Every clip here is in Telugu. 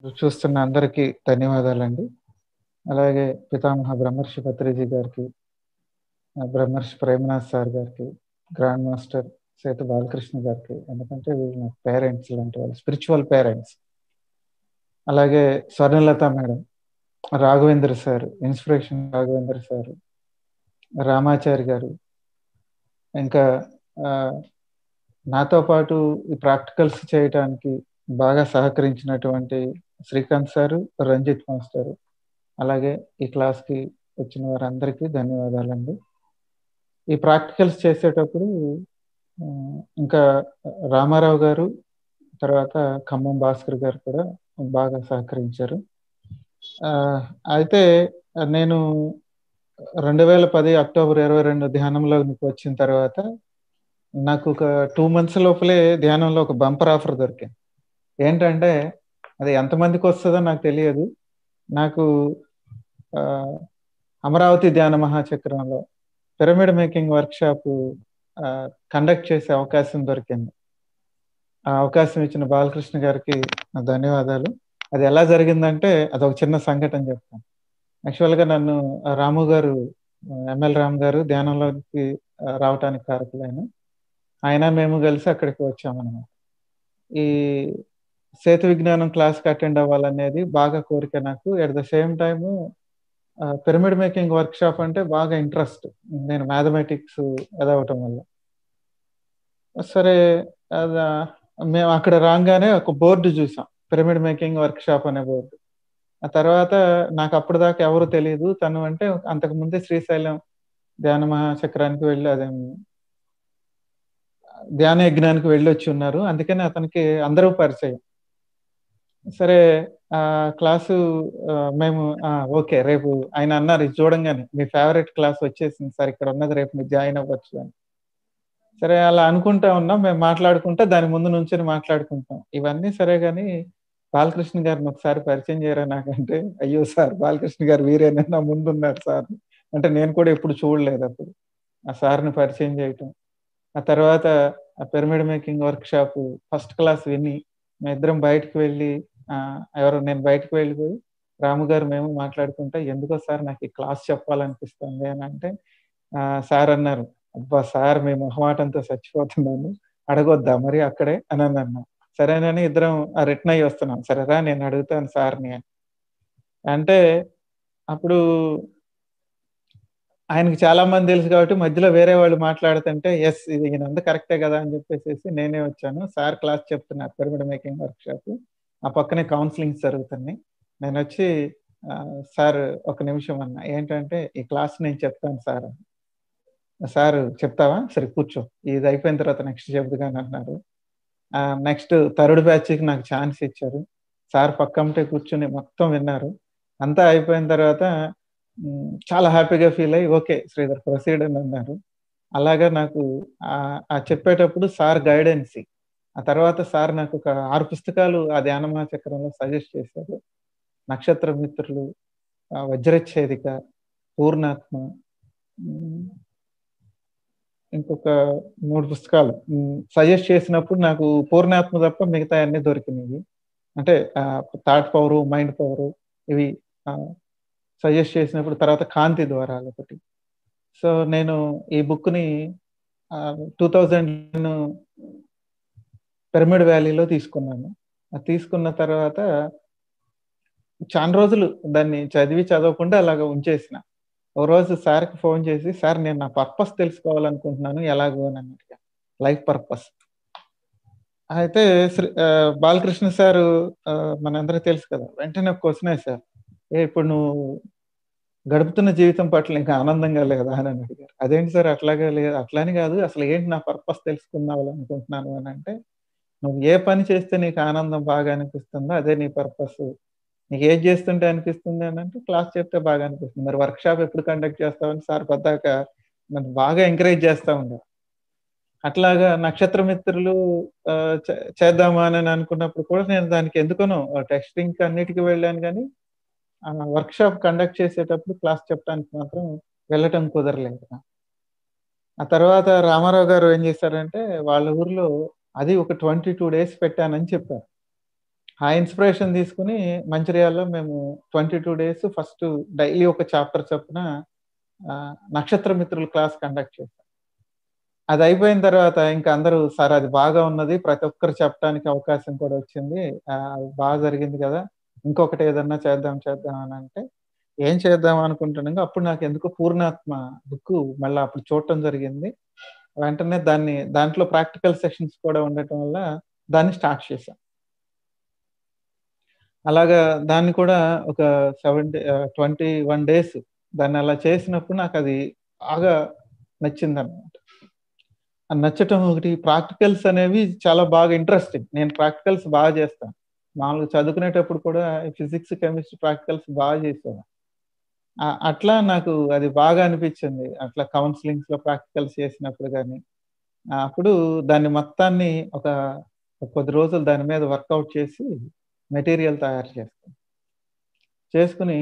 చూస్తున్న అందరికీ ధన్యవాదాలండి. అలాగే పితామహ బ్రహ్మర్షి పత్రిజీ గారికి, బ్రహ్మర్షి ప్రేమనాథ్ సార్ గారికి, గ్రాండ్ మాస్టర్ సేతు బాలకృష్ణ గారికి, ఎందుకంటే వీళ్ళు నాకు పేరెంట్స్ లాంటి వాళ్ళు, స్పిరిచువల్ పేరెంట్స్. అలాగే Swarnalatha madam, Raghavendra sir, inspiration Raghavendra sir, Ramachari గారు, ఇంకా నాతో పాటు ఈ ప్రాక్టికల్స్ చేయటానికి బాగా సహకరించినటువంటి శ్రీకాంత్ సారు, రంజిత్ మాస్టరు, అలాగే ఈ క్లాస్‌కి వచ్చిన వారందరికీ ధన్యవాదాలండి. ఈ ప్రాక్టికల్స్ చేసేటప్పుడు ఇంకా రామారావు గారు, తర్వాత ఖమ్మం భాస్కర్ గారు కూడా బాగా సహకరించారు. అయితే నేను 2010 అక్టోబర్ 22 ధ్యానంలోనికి వచ్చిన తర్వాత నాకు ఒక 2 మంత్స్ లోపలే ధ్యానంలో ఒక బంపర్ ఆఫర్ దొరికింది. ఏంటంటే అది ఎంతమందికొస్తదో నాకు తెలియదు. నాకు అమరావతి ధ్యాన మహాచక్రంలో పిరమిడ్ మేకింగ్ వర్క్‌షాప్ కండక్ట్ చేసే అవకాశం దొరికింది. ఆ అవకాశం ఇచ్చిన బాలకృష్ణ గారికి నా ధన్యవాదాలు. అది ఎలా జరిగిందంటే అదొక చిన్న సంఘటన చెప్తాను. యాక్చువల్‌గా నన్ను రాము గారు, ఎంఎల్ రామ్ గారు ధ్యానంలోకి రావటానికి కారకులైన ఆయన మేము కలిసి అక్కడికి వచ్చామన్నమాట. ఈ సేతు విజ్ఞానం క్లాస్‌కి అటెండ్ అవ్వాలనేది బాగా కోరిక నాకు. At the same time pyramid making workshop అంటే బాగా ఇంట్రెస్ట్. నేను మ్యాథమెటిక్స్ అదవ్వటం వల్ల. సరే అదా మేము అక్కడ రాంగానే ఒక బోర్డ్ చూసాం. పిరమిడ్ మేకింగ్ వర్క్‌షాప్ అనే బోర్డ్. ఆ తర్వాత నాకు అప్పటిదాకా ఎవరు తెలీదు. తను అంటే అంతకుముందే శ్రీశైలం ధ్యాన మహాచక్రానికి వెళ్ళి ధ్యాన యజ్ఞానికి వెళ్ళొచ్చి ఉన్నారు. అందుకని అతనికి అందరూ పరిచయం. సరే క్లాసు మేము ఓకే. రేపు ఆయన అన్నారు ఇది చూడంగానే, "మీ ఫేవరెట్ క్లాస్ వచ్చేసింది సార్. ఇక్కడ ఉన్నది రేపు మీరు జాయిన్ అవ్వచ్చు" అని. సరే అలా అనుకుంటా ఉన్నాం. మేము మాట్లాడుకుంటా దాని ముందు నుంచొని మాట్లాడుకుంటాం. ఇవన్నీ సరే గాని బాలకృష్ణ గారిని ఒకసారి పరిచయం చేయరా నాకంటే, "అయ్యో! సార్ బాలకృష్ణ గారు వీరేనా నా ముందున్నారు సార్." అంటే నేను కూడా ఎప్పుడు చూడలేదప్పుడు. ఆ సార్‌ని పరిచయం చేయటం. ఆ తర్వాత ఆ pyramid making workshop first class విని మేమిద్దరం బయటికి వెళ్ళి నేను బయటికి వెళ్ళిపోయి రాము గారు మేము మాట్లాడుకుంటా, "ఎందుకో సార్ నాకు ఈ క్లాస్ చెప్పాలనిపిస్తుంది" అనంటే సార్ అన్నారు, "అబ్బా! సార్ మీ మొహమాటంతో చచ్చిపోతున్నాను. అడగొద్దా మరి అక్కడే" అననన్నా. సరేనని ఇద్దరం రిటర్న్ అయ్యి వస్తున్నాం. "సరే రా నేను అడుగుతాను సార్‌ని" అని. అంటే అప్పుడు ఆయనకి చాలా మంది తెలుసు కాబట్టి మధ్యలో వేరే వాళ్ళు మాట్లాడుతుంటే, యెస్ ఇది ఈయనంది కరెక్టే గదా! అని జెప్పేసేసి నేనే వచ్చాను. సార్ క్లాస్ చెప్తున్నారు పిరమిడ్ మేకింగ్ వర్క్‌షాప్. ఆ పక్కనే కౌన్సెలింగ్స్ జరుగుతున్నాయి. నేనొచ్చి సార్ ఒక నిమిషం అన్నా. ఏంటంటే, "ఈ క్లాస్ నేను చెప్తాను సార్" అని. సారు "చెప్తావా? సరే కూర్చో. ఇది అయిపోయిన తర్వాత నెక్స్ట్ చెబుదు గాని" అన్నారు. నెక్స్ట్ థర్డ్ బ్యాచ్‌కి నాకు ఛాన్స్ ఇచ్చారు. సార్ పక్కమ్మటే కూర్చొని మొత్తం విన్నారు. అంతా అయిపోయిన తర్వాత చాలా హ్యాపీగా ఫీల్ అయ్యి, "ఓకే. శ్రీధర్ ప్రొసీడ్" అని అన్నారు. అలాగా నాకు ఆ చెప్పేటప్పుడు సార్ గైడెన్సీ. ఆ తర్వాత సార్ నాకొక 6 పుస్తకాలు ఆ ధ్యానమహా చక్రంలో సజెస్ట్ చేశారు. 'నక్షత్ర మిత్రులు', 'వజ్రచ్ఛేదిక', 'పూర్ణాత్మ' హ్మ్. ఇంకొక 3 పుస్తకాలు. సజెస్ట్ చేసినప్పుడు నాకు 'పూర్ణాత్మ' తప్ప మిగతాయన్నీ దొరికినియి. అంటే థాట్ పవరు, మైండ్ పవరు ఇవి ఆహ్, సజెస్ట్ చేసినప్పుడు తర్వాత 'కాంతి ద్వారాలు' ఒకటి. సో, నేను ఈ బుక్‌ని 2010 పిరమిడ్ వ్యాలీలో తీసుకున్నాను. అది తీసుకున్న తర్వాత చానా రోజులు దాన్ని చదవకుండా అలాగ ఉంచేసిన. ఓ రోజు సార్‌కి ఫోను చేసి, "సార్ నేను నా పర్పస్ తెలుసుకోవాలనుకుంటున్నాను ఎలాగో" అని అన్నట్టుగా. Life purpose. అయితే బాలకృష్ణ సారు మనందరికి తెలుసు కదా! వెంటనే ఒక క్వెషనేసారు. ఇప్పుడు నువ్వు గడుపుతున్న జీవితం పట్ల ఇంకా ఆనందంగా లేదా అని అడిగారు. అదేంటి సార్ అట్లాగా లేదు అట్లా అని కాదు. అసలు ఏంటి నా పర్పస్ తెలుసుకుందామనుకుంటున్నాను అనంటే, "నువ్వు ఏ పని చేస్తే నీకు ఆనందం బాగా అనిపిస్తుందో అదే నీ పర్పసు. నీకేది చేస్తుంటే అనిపిస్తుంది" అనంటే, "క్లాస్ చెప్తే బాగా అనిపిస్తుంది." "మరి వర్క్‌షాప్ ఎప్పుడు కండక్ట్ చేస్తావని" సార్ పద్దాక నన్ను బాగా ఎంకరేజ్ చేస్తా ఉండేవారు. అట్లాగా నక్షత్ర మిత్రులు చేద్దామా అని అనుకున్నప్పుడు కూడా నేను దానికి ఎందుకనో టెస్టింగ్‌కి అన్నిటికి వెళ్ళాను గానీ, వర్క్‌షాప్ కండక్ట్ చేసేటప్పుడు క్లాస్ చెప్పడానికి మాత్రం వెళ్ళటం కుదరలేదు. ఆ తర్వాత రామారావు గారు ఏం చేశారంటే, వాళ్ళ ఊర్లో అది ఒక 22 డేస్ పెట్టానని చెప్పారు. ఆ ఇన్స్పిరేషన్ తీసుకుని మంచిర్యాలలో మేము 22 డేస్ ఫస్ట్ డైలీ ఒక చాప్టర్ చొప్పున నక్షత్ర మిత్రులు క్లాస్ కండక్ట్ చేశాం. అది అయిపోయిన తర్వాత ఇంకా అందరూ సార్ అది బాగా ఉన్నది. ప్రతి ఒక్కరు చెప్పడానికి అవకాశం కూడా వచ్చింది. బాగా జరిగింది కదా! ఇంకొకటి ఏదన్నా చేద్దాం అని అంటే, ఏం చేద్దాం అనుకుంటుండగా అప్పుడు నాకెందుకో పూర్ణాత్మ బుక్కు మళ్ళా అప్పుడు చూడటం జరిగింది. వెంటనే దాంట్లో ప్రాక్టికల్ సెషన్స్ కూడా ఉండటం వల్ల దాన్ని స్టార్ట్ చేశాం. అలాగా దాన్ని కూడా ఒక 21 డేస్ దాన్ని అలా చేసినప్పుడు నాకది బాగా నచ్చిందనమాట. నచ్చటం ఒకటి, ప్రాక్టికల్స్ అనేవి చాలా బాగా ఇంట్రెస్టింగ్. నేను ప్రాక్టికల్స్ బాగా చేస్తాను. మామూలుగా చదువుకునేటప్పుడు కూడా ఫిజిక్స్, కెమిస్ట్రీ ప్రాక్టికల్స్ బాగా చేసేవాడిని. అట్లా నాకు అది బాగా అనిపిచ్చింది. అట్లా కౌన్సెలింగ్స్‌లో ప్రాక్టికల్స్ చేసినప్పుడు గాని, అప్పుడు దాన్ని మొత్తాన్ని ఒక కొద్ది రోజులు దాని మీద వర్కౌట్ చేసి మెటీరియల్ తయారు చేస్తాను. చేసుకొని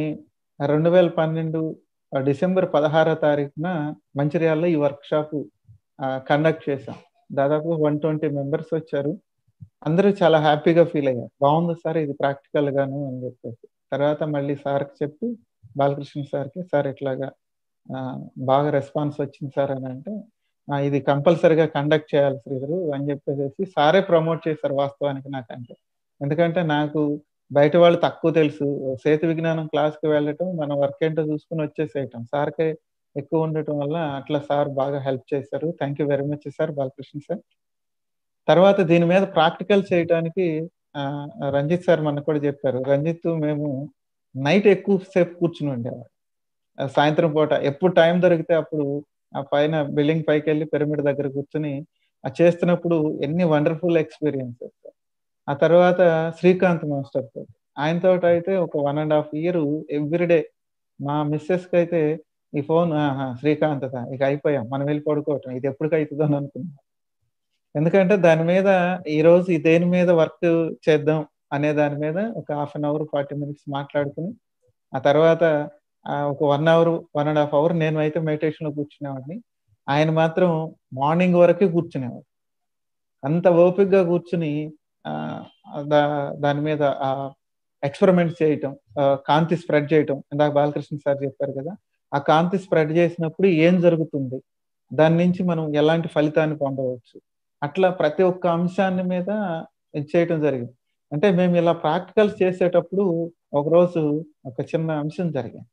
2012 డిసెంబర్ 16 తారీఖున మంచిర్యాలలో ఈ వర్క్‌షాపు కండక్ట్ చేశాం. దాదాపు 120 మెంబర్స్ వచ్చారు. అందరూ చాలా హ్యాపీగా ఫీల్ అయ్యారు. బావుంది సార్ ఇది ప్రాక్టికల్‌గాను అని చెప్పేసి. తర్వాత మళ్ళీ సార్‌కి చెప్పి బాలకృష్ణ సార్‌కి, సార్ ఇట్లాగా ఆహ్, బాగా రెస్పాన్స్ వచ్చింది సార్ అనంటే, ఇది కంపల్సరీగా కండక్ట్ చేయాలి శ్రీధరు అని చెప్పేసేసి సారే ప్రమోట్ చేశారు వాస్తవానికి నాకంటే. ఎందుకంటే నాకు బయట వాళ్ళు తక్కువ తెలుసు. సేతు విజ్ఞానం క్లాస్‌కి వెళ్ళటం, మన వర్క్ ఏంటో చూసుకొని వచ్చేసేయటం. సార్‌కే ఎక్కువ ఉండటం వల్ల అట్లా సార్ బాగా హెల్ప్ చేశారు. Thank you very much sir Balakrishna sir. తర్వాత దీని మీద ప్రాక్టికల్ చేయటానికి రంజిత్ సార్ మనకు కూడా చెప్పారు. రంజిత్ మేము నైట్ ఎక్కువ సేపు కూర్చొని ఉండేవాళ్ళం. సాయంత్రం పూట ఎప్పుడు టైం దొరికితే అప్పుడు ఆ పైన బిల్డింగ్ పైకెళ్ళి పిరమిడ్ దగ్గర కూర్చొని చేస్తున్నప్పుడు ఎన్ని వండర్‌ఫుల్ ఎక్స్‌పీరియన్సెస్. ఆ తర్వాత శ్రీకాంత్ మాస్టర్ తోటి. ఆయనతోటయితే ఒక 1 ½ ఇయర్ ఎవ్రీ డే మా మిసెస్‌కైతే ఈ ఫోన్ శ్రీకాంత్‌దా ఇక అయిపోయాం. మనం వెళ్లి పడుకోవటం. ఇది ఎప్పటికైతదో అని అనుకున్నాం. ఎందుకంటే దాని మీద ఈరోజు దేని మీద వర్క్ చేద్దాం అనే దాని మీద ఒక హాఫ్ అన్ అవర్, 40 మినిట్స్ మాట్లాడుకొని, ఆ తర్వాత ఒక 1 అవర్, 1 ½ అవర్ నేనైతే మెడిటేషన్‌లో కూర్చునేవాడిని. ఆయన మాత్రం మార్నింగ్ వరకే కూర్చునేవారు. అంత ఓపికగా కూర్చొని ఆహ్, దా దాని మీద ఎక్స్‌పెరిమెంట్స్ చేయటం, కాంతి స్ప్రెడ్ చేయటం. ఇందాక బాలకృష్ణ సార్ చెప్పారు కదా! ఆ కాంతి స్ప్రెడ్ చేసినప్పుడు ఏం జరుగుతుంది? దాని నుంచి మనం ఎలాంటి ఫలితాన్ని పొందవచ్చు? అట్లా ప్రతి ఒక్క అంశాన్ని మీద ఇది చేయటం జరిగింది. అంటే మేము ఇలా ప్రాక్టికల్స్ చేసేటప్పుడు ఒకరోజు ఒక చిన్న అంశం జరిగింది.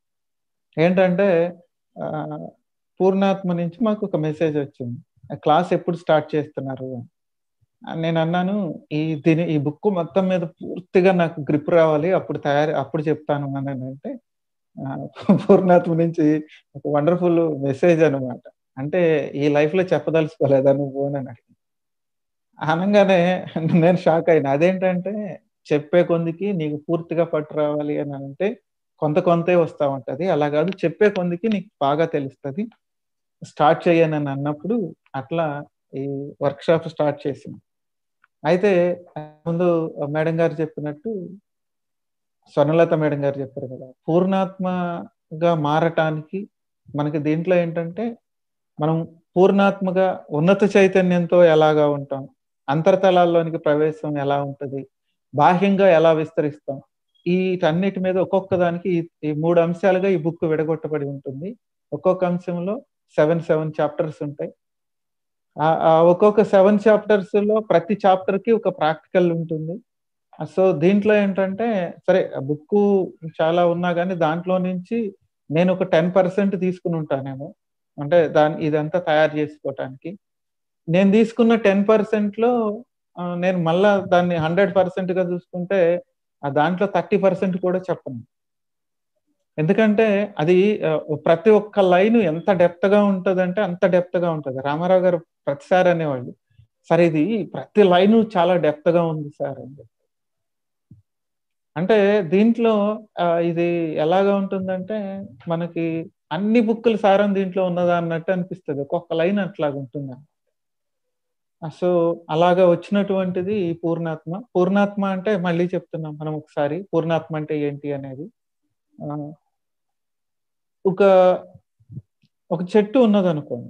ఏంటంటే ఆహ్, పూర్ణాత్మ నుంచి మాకొక మెసేజ్ వచ్చింది. క్లాస్ ఎప్పుడు స్టార్ట్ చేస్తున్నారు అని. నేనన్నాను ఈ బుక్ మొత్తం మీద పూర్తిగా నాకు గ్రిప్ రావాలి. అప్పుడు చెప్తాను అననంటే పూర్ణాత్మ నుంచి ఒక వండర్‌ఫుల్ మెసేజ్ అనమాట. అంటే ఈ లైఫ్‌లో చెప్పదలుచుకోలేదా నువ్వు అని అడిగింది. అనంగానే నేను షాక్ అయినా. అదేంటంటే చెప్పే కొందికి నీకు పూర్తిగా పట్టు రావాలి అనంటే కొంతే వస్తా ఉంటది. అలా గాదు చెప్పే కొందికి నీకు బాగా తెలుస్తది. స్టార్ట్ చెయ్యనని అన్నప్పుడు అట్లా ఈ వర్క్‌షాప్ స్టార్ట్ చేశాను. అయితే ముందు మేడం గారు చెప్పినట్టు స్వర్ణలత మేడం గారు చెప్పారు కదా! పూర్ణాత్మగా మారటానికి మనకి దీంట్లో ఏంటంటే, మనం పూర్ణాత్మగా ఉన్నత చైతన్యంతో ఎలాగా ఉంటాం, అంతర్తలాల్లోనికి ప్రవేశం ఎలా ఉంటది, బాహ్యంగా ఎలా విస్తరిస్తాం, ఈటన్నిటి మీద ఒక్కొక్క దానికి ఈ 3 అంశాలుగా ఈ బుక్ విడగొట్టబడి ఉంటుంది. ఒక్కొక్క అంశంలో 7 చాప్టర్స్ ఉంటాయి. ఒక్కొక్క 7 చాప్టర్స్‌లో ప్రతి చాప్టర్‌కి ఒక ప్రాక్టికల్ ఉంటుంది. సో, దీంట్లో ఏంటంటే సరే బుక్కు చాలా ఉన్నా గాని దాంట్లో నుంచి నేనొక 10% తీసుకొనుంటానేమో. అంటే ఇదంతా తయారు జేసుకోటానికి. నేను తీసుకున్న 10%లో నేను మళ్ళా దాన్ని 100%గా చూసుకుంటే దాంట్లో 30% కూడా చెప్పను. ఎందుకంటే అది ప్రతి ఒక్క లైను ఎంత డెప్త్‌గా ఉంటదంటే అంత డెప్త్‌గా ఉంటది. రామారావు గారు ప్రతిసారి అనేవాళ్ళు. "సార్ ఇది ప్రతి లైను చాలా డెప్త్‌గా ఉంది సార్" అని చెప్పి. అంటే దీంట్లో ఇది ఎలాగా ఉంటుందంటే, మనకి అన్ని బుక్కుల సారం దీంట్లో ఉన్నదా అన్నట్టు అనిపిస్తది. ఒక్కొక్క లైన్ అట్లాగుంటుందనమాట. సో, అలాగా వచ్చినటువంటిది ఈ పూర్ణాత్మ. పూర్ణాత్మ అంటే మళ్ళీ చెప్తున్నాం మనం ఒకసారి. పూర్ణాత్మ అంటే ఏంటి అనేది. ఆహ్, ఒక ఒక చెట్టు ఉన్నదనుకోండి.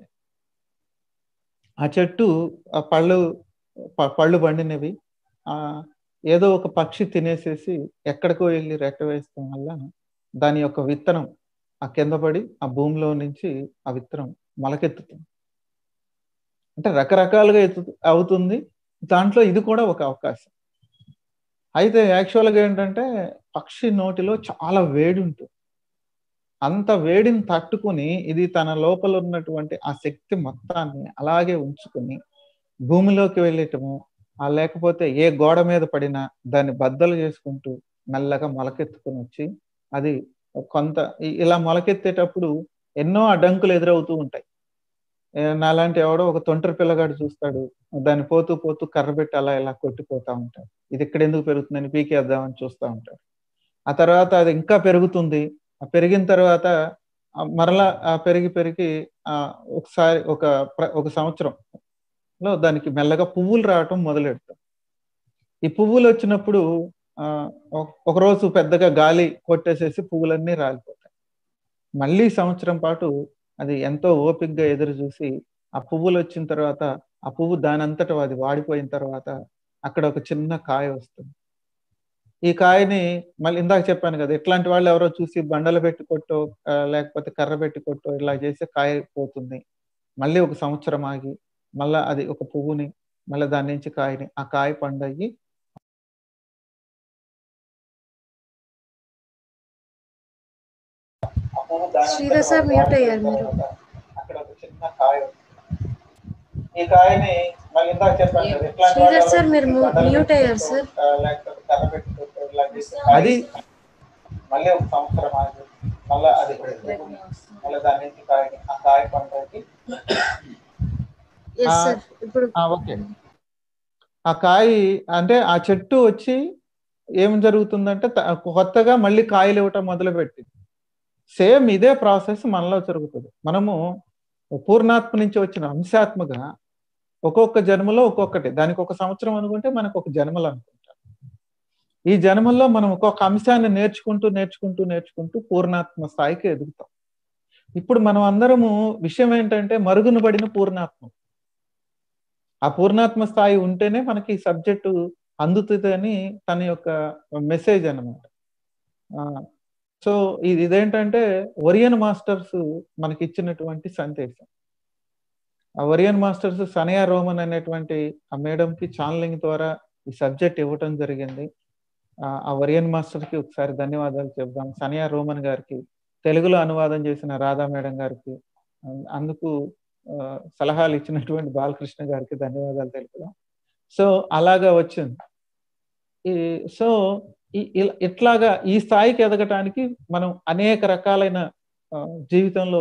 ఆ చెట్టు పళ్ళు పండినవి. ఆహ్, ఏదో ఒక పక్షి తినేసేసి ఎక్కడికో వెళ్ళి రెట్ట వేయడం వల్ల దాని యొక్క విత్తనం ఆ కింద పడి ఆ భూమిలో నుంచి ఆ విత్తనం మొలకెత్తుతుంది. అంటే రకరకాలుగా అవుతుంది. దాంట్లో ఇది కూడా ఒక అవకాశం. అయితే యాక్చువల్‌గా ఏంటంటే పక్షి నోటిలో చాలా వేడుంటుంది. అంత వేడిని తట్టుకొని ఇది తన లోపల ఉన్నటువంటి ఆ శక్తి మొత్తాన్ని అలాగే ఉంచుకొని భూమిలోకి వెళ్ళటము, లేకపోతే ఏ గోడ మీద పడినా దాన్ని బద్దలు చేసుకుంటూ మెల్లగా మొలకెత్తుకొనొచ్చి అది కొంత ఇలా మొలకెత్తేటప్పుడు ఎన్నో అడ్డంకులు ఎదురవుతూ ఉంటాయి. నాలాంటి ఎవడో ఒక తొంటరి పిల్లగాడు చూస్తాడు. దాన్ని పోతూ పోతూ కర్ర పెట్టి అలా ఇలా కొట్టిపోతా ఉంటాడు. ఇది ఇక్కడెందుకు పెరుగుతుందని పీకేద్దామని చూస్తా ఉంటాడు. ఆ తర్వాత అది ఇంకా పెరుగుతుంది. పెరిగిన తర్వాత మరలా పెరిగి పెరిగి ఒకసారి ఒక సంవత్సరంలో దానికి మెల్లగా పువ్వులు రావటం మొదలెడతాయి. ఈ పువ్వులొచ్చినప్పుడు ఒకరోజు పెద్దగా గాలి కొట్టేసేసి పువ్వులన్నీ రాలిపోతాయి. మళ్ళీ సంవత్సరం పాటు అది ఎంతో ఓపికగా ఎదురు చూసి, ఆ పువ్వులొచ్చిన తర్వాత, ఆ పువ్వు దానంతట అది వాడిపోయిన తర్వాత అక్కడ ఒక చిన్న కాయ వస్తుంది. ఈ కాయని మళ్ళీ ఇందాక చెప్పాను కదా! ఇట్లాంటి వాళ్ళు ఎవరో చూసి బండలు పెట్టి కొట్టో, లేకపోతే కర్ర పెట్టి కొట్టో ఇలా చేస్తే కాయ పోతుంది. మళ్ళీ ఒక సంవత్సరం ఆగి, మళ్ళా అది ఒక పువ్వుని, మళ్ళా దాని నుంచి కాయని, ఆ కాయ పండయ్యి శ్రీధర్ సార్ మ్యూట్ అయ్యారు మీరు. అక్కడ ఒక చిన్న కాయ ఈ కాయని మళ్ళీ ఇందాక చెప్పాను కదా! ఇట్లాంటి శ్రీధర్ సార్ మీరు మ్యూట్ అయ్యారు సార్. లేకపోతే కర్ర పెట్టి కొట్టో ఇలా చేస్తే అది మళ్ళీ ఒక సంవత్సరం ఆగి, మళ్ళా అది మళ్ళీ దాని నుంచి కాయని, ఆ కాయ పండకి ఓకే. ఆ కాయ అంటే ఆ చెట్టు వచ్చి ఏం జరుగుతుందంటే కొత్తగా మళ్ళీ కాయలు ఇవ్వటం మొదలుపెట్టింది. సేమ్ ఇదే ప్రాసెస్ మనలో జరుగుతుంది. మనము పూర్ణాత్మ నుంచి వచ్చిన అంశాత్మగా ఒక్కొక్క జన్మలో ఒక్కొక్కటి. దానికి ఒక సంవత్సరం అనుకుంటే మనకు ఒక జన్మలు అనుకుంటాం. ఈ జన్మల్లో మనం ఒక్కొక్క అంశాన్ని నేర్చుకుంటూ పూర్ణాత్మ స్థాయికి ఎదుగుతాం. ఇప్పుడు మనం అందరము విషయం ఏంటంటే మరుగున పడిన పూర్ణాత్మ. ఆ పూర్ణాత్మ స్థాయి ఉంటేనే మనకి ఈ సబ్జెక్టు అందుతుంది అని తన యొక్క మెసేజ్ అన్నమాట. సో ఇదేంటంటే ఒరియన్ మాస్టర్స్ మనకి ఇచ్చినటువంటి సందేశం. ఆ ఒరియన్ మాస్టర్స్ సనియా రోమన్ అనేటువంటి ఆ మేడంకి ఛానలింగ్ ద్వారా ఈ సబ్జెక్ట్ ఇవ్వటం జరిగింది. ఆ ఒరియన్ మాస్టర్కి ఒకసారి ధన్యవాదాలు చెప్దాం. సనియా రోమన్ గారికి, తెలుగులో అనువాదం చేసిన రాధా మేడం గారికి, అందుకు సలహాలు ఇచ్చినటువంటి బాలకృష్ణ గారికి ధన్యవాదాలు తెలుపుదాం. సో అలాగా వచ్చింది. సో ఇట్లాగా ఈ స్థాయికి ఎదగటానికి మనం అనేక రకాలైన జీవితంలో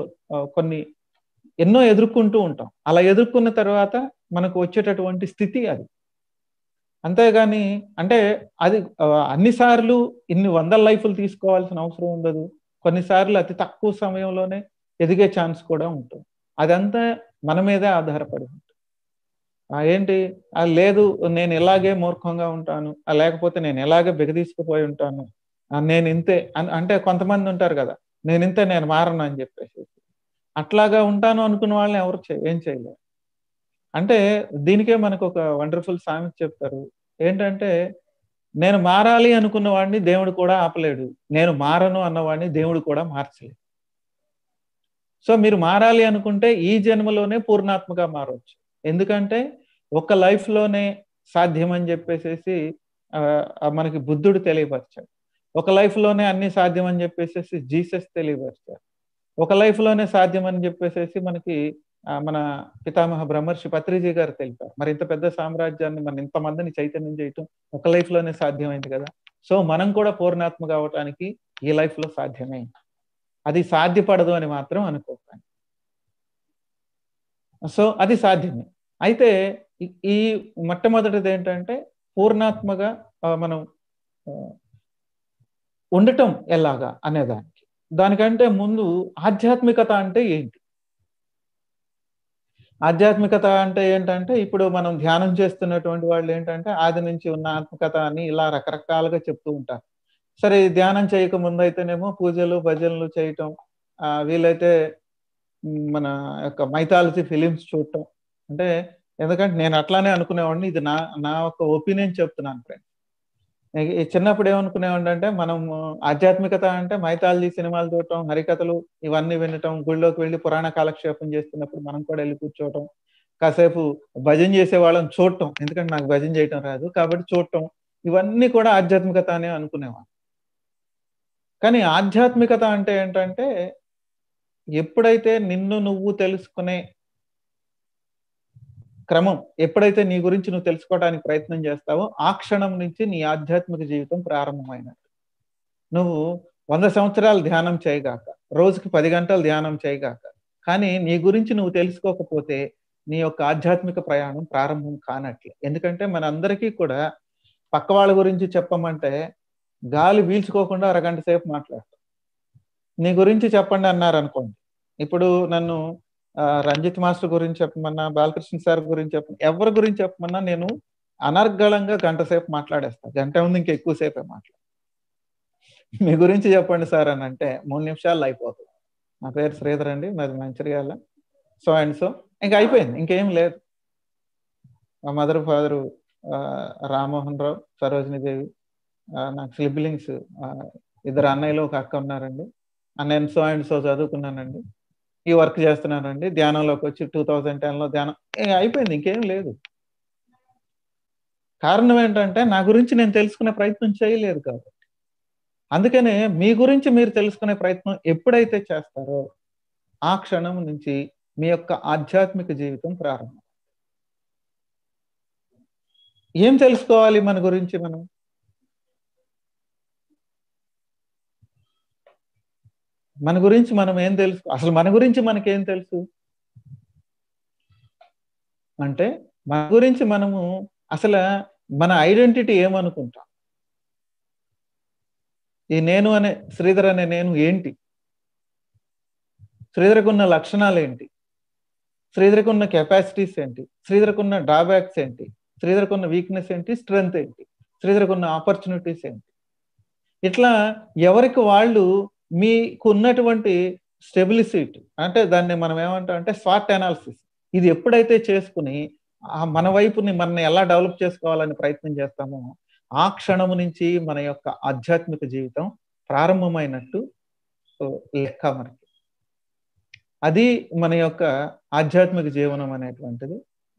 ఎన్నో ఎదుర్కొంటూ ఉంటాం. అలా ఎదుర్కొన్న తర్వాత మనకు వచ్చేటటువంటి స్థితి అది. అంతేగాని అంటే అది అన్నిసార్లు ఇన్ని 100 లైఫ్లు తీసుకోవాల్సిన అవసరం ఉండదు. కొన్నిసార్లు అతి తక్కువ సమయంలోనే ఎదిగే ఛాన్స్ కూడా ఉంటుంది. అదంతా మన మీదే ఆధారపడి ఉంటుంది. ఏంటి లేదు నేను ఇలాగే మూర్ఖంగా ఉంటాను, లేకపోతే నేను ఇలాగే బిగదీసుకుపోయి ఉంటాను, నేను ఇంతే అంటే కొంతమంది ఉంటారు కదా, నేను ఇంతే, నేను మారను అని చెప్పేసి. అట్లాగా ఉంటాను అనుకున్న వాళ్ళని ఎవరు ఏం చేయలేరు. అంటే దీనికే మనకు ఒక వండర్ఫుల్ సామెత చెప్తారు. ఏంటంటే నేను మారాలి అనుకున్న వాడిని దేవుడు కూడా ఆపలేడు, నేను మారను అన్నవాడిని దేవుడు కూడా మార్చలేడు. సో మీరు మారాలి అనుకుంటే ఈ జన్మలోనే పూర్ణాత్మగా మారవచ్చు. ఎందుకంటే ఒక లైఫ్లోనే సాధ్యం అని చెప్పేసి మనకి బుద్ధుడు తెలియపరిచాడు. ఒక లైఫ్లోనే అన్ని సాధ్యం అని చెప్పేసి జీసస్ తెలియపరిచారు. ఒక లైఫ్లోనే సాధ్యం అని చెప్పేసి మనకి మన పితామహ బ్రహ్మర్షి పత్రిజీ గారు తెలిపారు. మరి ఇంత పెద్ద సామ్రాజ్యాన్ని మన ఇంతమందిని చైతన్యం చేయటం ఒక లైఫ్లోనే సాధ్యమైంది కదా. సో మనం కూడా పూర్ణాత్మ కావటానికి ఈ లైఫ్లో సాధ్యమే. అది సాధ్యపడదు అని మాత్రం అనుకోకండి. సో అది సాధ్యమే. అయితే ఈ మొట్టమొదటిది ఏంటంటే పూర్ణాత్మగా మనం ఉండటం ఎలాగా అనేదానికి. దానికంటే ముందు ఆధ్యాత్మికత అంటే ఏంటి? ఆధ్యాత్మికత అంటే ఏంటంటే ఇప్పుడు మనం ధ్యానం చేస్తున్నటువంటి వాళ్ళు ఏంటంటే ఆది నుంచి ఉన్న ఆత్మకథ అని ఇలా రకరకాలుగా చెప్తూ ఉంటారు. సరే ధ్యానం చేయక ముందు అయితేనేమో పూజలు భజనలు చేయటం, వీలైతే మన యొక్క మైథాలజీ ఫిలిమ్స్ చూడటం. అంటే ఎందుకంటే నేను అట్లానే అనుకునేవాడిని, ఇది నా ఒక ఒపీనియన్ చెప్తున్నాను ఫ్రెండ్. చిన్నప్పుడు ఏమనుకునేవాడి అంటే మనం ఆధ్యాత్మికత అంటే మైథాలజీ సినిమాలు చూడటం, హరికథలు ఇవన్నీ వినటం, గుళ్ళోకి వెళ్ళి పురాణ కాలక్షేపం చేస్తున్నప్పుడు మనం కూడా వెళ్ళి కూర్చోవటం, కాసేపు భజన చేసే వాళ్ళని చూడటం, ఎందుకంటే నాకు భజన చేయటం రాదు కాబట్టి చూడటం, ఇవన్నీ కూడా ఆధ్యాత్మికత అని అనుకునేవాడు. కానీ ఆధ్యాత్మికత అంటే ఏంటంటే ఎప్పుడైతే నిన్ను నువ్వు తెలుసుకునే క్రమం, ఎప్పుడైతే నీ గురించి నువ్వు తెలుసుకోవడానికి ప్రయత్నం చేస్తావో ఆ క్షణం నుంచి నీ ఆధ్యాత్మిక జీవితం ప్రారంభమైనట్టు. నువ్వు 100 సంవత్సరాలు ధ్యానం చేయగాక, రోజుకి 10 గంటలు ధ్యానం చేయగాక, కానీ నీ గురించి నువ్వు తెలుసుకోకపోతే నీ యొక్క ఆధ్యాత్మిక ప్రయాణం ప్రారంభం కానట్లే. ఎందుకంటే మనందరికీ కూడా పక్క వాళ్ళ గురించి చెప్పమంటే గాలి పీల్చుకోకుండా అరగంట సేపు మాట్లాడతాం. నీ గురించి చెప్పండి అన్నారు అనుకోండి, ఇప్పుడు నన్ను రంజిత్ మాస్టర్ గురించి చెప్పమన్నా, బాలకృష్ణ సార్ గురించి చెప్పమన్నా, ఎవరి గురించి చెప్పమన్నా నేను అనర్గళంగా గంట సేపు మాట్లాడేస్తాను. గంట ఉంది ఇంకా ఎక్కువసేపే మాట్లాడు. మీ గురించి చెప్పండి సార్ అని అంటే 3 నిమిషాల్లో అయిపోతుంది. నా పేరు శ్రీధర్ అండి, మాది మంచిర్యాల, సో అండ్ సో, ఇంకా అయిపోయింది, ఇంకేం లేదు. మా మదర్ ఫాదరు రామ్మోహన్ రావు, సరోజినీదేవి, నాకు సిబ్లింగ్స్ 2 అన్నయ్యలు, 1 అక్క ఉన్నారండి. నేను సో అండ్ సో చదువుకున్నానండి, ఈ వర్క్ చేస్తున్నానండి, ధ్యానంలోకి వచ్చి 2010లో ధ్యానం, అయిపోయింది, ఇంకేం లేదు. కారణం ఏంటంటే నా గురించి నేను తెలుసుకునే ప్రయత్నం చేయలేదు కాబట్టి. అందుకనే మీ గురించి మీరు తెలుసుకునే ప్రయత్నం ఎప్పుడైతే చేస్తారో ఆ క్షణం నుంచి మీ యొక్క ఆధ్యాత్మిక జీవితం ప్రారంభం. ఏం తెలుసుకోవాలి మన గురించి? మన గురించి మనం ఏం తెలుసు? అసలు మన గురించి మనకేం తెలుసు అంటే, మన గురించి మనము అసలు మన ఐడెంటిటీ ఏమనుకుంటాం? ఈ నేను అనే శ్రీధర్ అనే నేను ఏంటి? శ్రీధర్కు ఉన్న లక్షణాలు ఏంటి? శ్రీధర్కు ఉన్న కెపాసిటీస్ ఏంటి? శ్రీధర్కు ఉన్న డ్రాబ్యాక్స్ ఏంటి? శ్రీధర్కు ఉన్న వీక్నెస్ ఏంటి? స్ట్రెంగ్త్ ఏంటి? శ్రీధర్కు ఉన్న ఆపర్చునిటీస్ ఏంటి? ఇట్లా ఎవరికి వాళ్ళు మీకు ఉన్నటువంటి స్టెబిలిసిటీ, అంటే దాన్ని మనం ఏమంటాం అంటే స్వాట్ అనాలిసిస్, ఇది ఎప్పుడైతే చేసుకుని మన వైపుని మనని ఎలా డెవలప్ చేసుకోవాలని ప్రయత్నం చేస్తామో ఆ క్షణము నుంచి మన యొక్క ఆధ్యాత్మిక జీవితం ప్రారంభమైనట్టు లెక్క మనకి. అది మన యొక్క ఆధ్యాత్మిక జీవనం అనేటువంటిది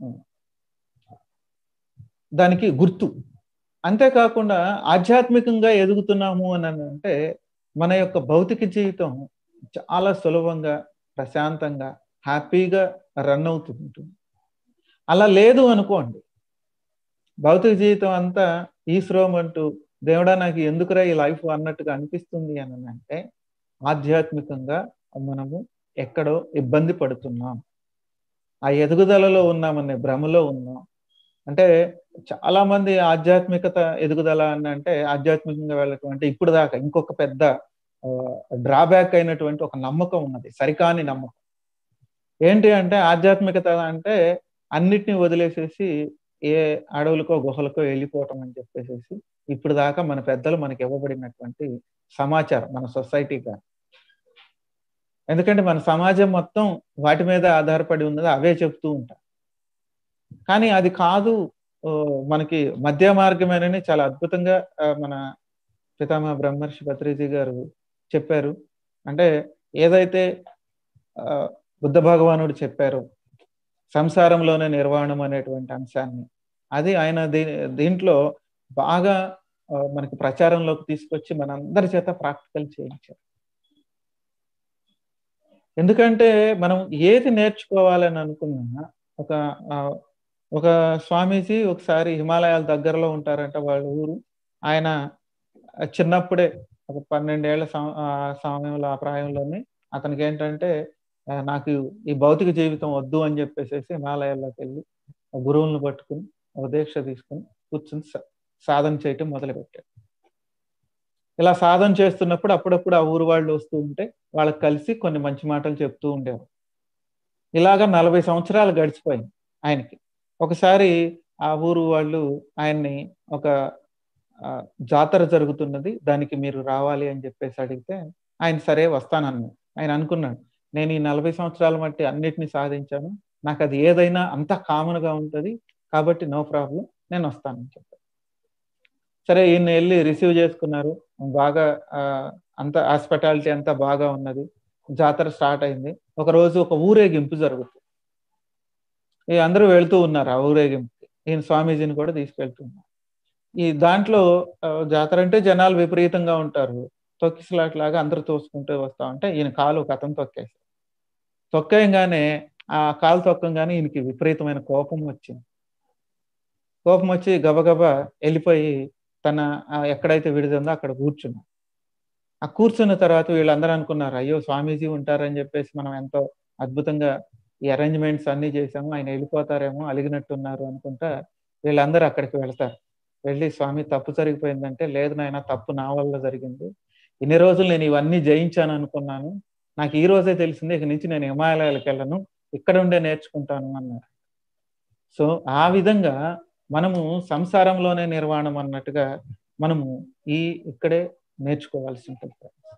దానికి గుర్తు. అంతేకాకుండా ఆధ్యాత్మికంగా ఎదుగుతున్నాము అని అంటే మన యొక్క భౌతిక జీవితం చాలా సులభంగా, ప్రశాంతంగా, హ్యాపీగా రన్ అవుతుంటుంది. అలా లేదు అనుకోండి, భౌతిక జీవితం అంతా ఈశ్వరమంటూ దేవుడా నాకు ఎందుకురా ఈ లైఫ్ అన్నట్టుగా అనిపిస్తుంది అని అంటే ఆధ్యాత్మికంగా మనము ఎక్కడో ఇబ్బంది పడుతున్నాం, ఆ ఎదుగుదలలో ఉన్నామనే భ్రమలో ఉన్నాం. అంటే చాలా మంది ఆధ్యాత్మికత ఎదుగుదల అని అంటే ఆధ్యాత్మికంగా వెళ్ళటం అంటే ఇప్పుడు దాకా ఇంకొక పెద్ద డ్రాబ్యాక్ అయినటువంటి ఒక నమ్మకం ఉన్నది, సరికాని నమ్మకం. ఏంటి అంటే ఆధ్యాత్మికత అంటే అన్నిటినీ వదిలేసేసి ఏ అడవులకో గుహలకో వెళ్ళిపోవటం అని చెప్పేసి ఇప్పుడు దాకా మన పెద్దలు మనకి ఇవ్వబడినటువంటి సమాచారం, మన సొసైటీగా. ఎందుకంటే మన సమాజం మొత్తం వాటి మీద ఆధారపడి ఉన్నది, అవే చెప్తూ ఉంటారు. కానీ అది కాదు, మనకి మధ్య మార్గమేనని చాలా అద్భుతంగా మన పితామహ బ్రహ్మర్షి పత్రిజీ గారు చెప్పారు. అంటే ఏదైతే బుద్ధ భగవానుడు చెప్పారు సంసారంలోనే నిర్వాణం అనేటువంటి అంశాన్ని, అది ఆయన దీంట్లో బాగా మనకి ప్రచారంలోకి తీసుకొచ్చి మనందరి చేత ప్రాక్టికల్ చేయించారు. ఎందుకంటే మనం ఏది నేర్చుకోవాలని అనుకున్నా, ఒక స్వామీజీ ఒకసారి హిమాలయాల దగ్గరలో ఉంటారంట వాళ్ళ ఊరు. ఆయన చిన్నప్పుడే ఒక 12 ఏళ్ల సమయంలో, ఆ ప్రాయంలోనే అతనికి ఏంటంటే నాకు ఈ భౌతిక జీవితం వద్దు అని చెప్పేసి హిమాలయాల్లోకి వెళ్ళి గురువులను పట్టుకుని ఒక దీక్ష తీసుకుని కూర్చుని సాధన చేయటం మొదలుపెట్టాడు. ఇలా సాధన చేస్తున్నప్పుడు అప్పుడప్పుడు ఆ ఊరు వాళ్ళు వస్తూ ఉంటే వాళ్ళకి కలిసి కొన్ని మంచి మాటలు చెప్తూ ఉండేవారు. ఇలాగా 40 సంవత్సరాలు గడిచిపోయింది ఆయనకి. ఒకసారి ఆ ఊరు వాళ్ళు ఆయన్ని ఒక జాతర జరుగుతున్నది, దానికి మీరు రావాలి అని చెప్పేసి అడిగితే ఆయన సరే వస్తానన్నాడు. ఆయన అనుకున్నాడు, నేను ఈ 40 సంవత్సరాల మట్టి అన్నిటినీ సాధించాను, నాకు అది ఏదైనా అంతా కామన్గా ఉంటుంది కాబట్టి నో ప్రాబ్లం, నేను వస్తానని చెప్పాను. సరే ఈయన వెళ్ళి రిసీవ్ చేసుకున్నారు, బాగా అంత హాస్పిటాలిటీ అంతా బాగా ఉన్నది. జాతర స్టార్ట్ అయింది. ఒక రోజు ఒక ఊరేగింపు జరుగుతుంది. అందరూ వెళ్తూ ఉన్నారు ఆ ఊరేగింపుకి. ఈయన స్వామీజీని కూడా తీసుకెళ్తున్నారు. ఈ దాంట్లో జాతర అంటే జనాలు విపరీతంగా ఉంటారు. తొక్కిసలాట్లాగా అందరూ తోసుకుంటూ వస్తా ఉంటే ఈయన కాలు ఒక అతను తొక్కేశారు. తొక్కేయంగానే ఆ కాలు తొక్కంగానే ఈయనకి విపరీతమైన కోపం వచ్చింది. కోపం వచ్చి గబగబా వెళ్ళిపోయి తన ఎక్కడైతే విడిది ఉందో అక్కడ కూర్చున్నాడు. ఆ కూర్చున్న తర్వాత వీళ్ళందరూ అనుకున్నారు, అయ్యో స్వామీజీ ఉంటారని చెప్పేసి మనం ఎంతో అద్భుతంగా ఈ అరేంజ్మెంట్స్ అన్ని చేసాము, ఆయన వెళ్ళిపోతారేమో అలిగినట్టున్నారు అనుకుంటా వీళ్ళందరూ అక్కడికి వెళ్తారు. వెళ్ళి స్వామి తప్పు జరిగిపోయిందంటే, లేదు నాయన తప్పు నా వల్ల జరిగింది, ఇన్ని రోజులు నేను ఇవన్నీ జయించాను అనుకున్నాను, నాకు ఈ రోజే తెలిసింది, ఇక నుంచి నేను హిమాలయాలకు వెళ్ళను, ఇక్కడ ఉండే నేర్చుకుంటాను అన్నారు. సో ఆ విధంగా మనము సంసారంలోనే నిర్వాణం అన్నట్టుగా మనము ఇక్కడే నేర్చుకోవాల్సి ఉంటుంది.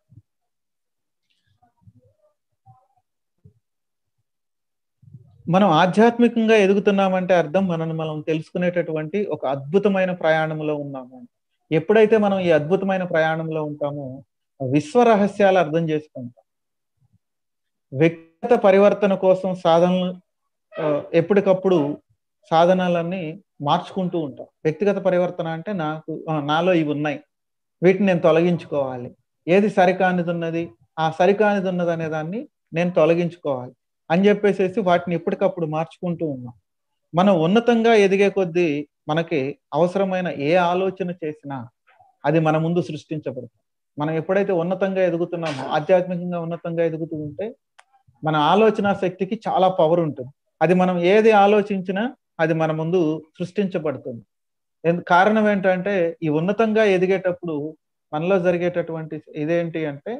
మనం ఆధ్యాత్మికంగా ఎదుగుతున్నామంటే అర్థం మనల్ని మనం తెలుసుకునేటటువంటి ఒక అద్భుతమైన ప్రయాణంలో ఉన్నాము. ఎప్పుడైతే మనం ఈ అద్భుతమైన ప్రయాణంలో ఉంటామో విశ్వ రహస్యాలు అర్థం చేసుకుంటాం. వ్యక్తిగత పరివర్తన కోసం సాధనలు ఎప్పటికప్పుడు సాధనాలన్నీ మార్చుకుంటూ ఉంటాం. వ్యక్తిగత పరివర్తన అంటే నాలో ఇవి ఉన్నాయి, వీటిని నేను తొలగించుకోవాలి. ఏది సరికానిది ఉన్నది, ఆ సరికానిది ఉన్నది అనే దాన్ని నేను తొలగించుకోవాలి అని చెప్పేసి వాటిని ఎప్పటికప్పుడు మార్చుకుంటూ ఉన్నాం. మనం ఉన్నతంగా ఎదిగే కొద్దీ మనకి అవసరమైన ఏ ఆలోచన చేసినా అది మన ముందు సృష్టించబడుతుంది. మనం ఎప్పుడైతే ఉన్నతంగా ఎదుగుతున్నామో, ఆధ్యాత్మికంగా ఉన్నతంగా ఎదుగుతూ ఉంటే మన ఆలోచన శక్తికి చాలా పవర్ ఉంటుంది. అది మనం ఏది ఆలోచించినా అది మన ముందు సృష్టించబడుతుంది. కారణం ఏంటంటే ఈ ఉన్నతంగా ఎదిగేటప్పుడు మనలో జరిగేటటువంటి ఇదేంటి అంటే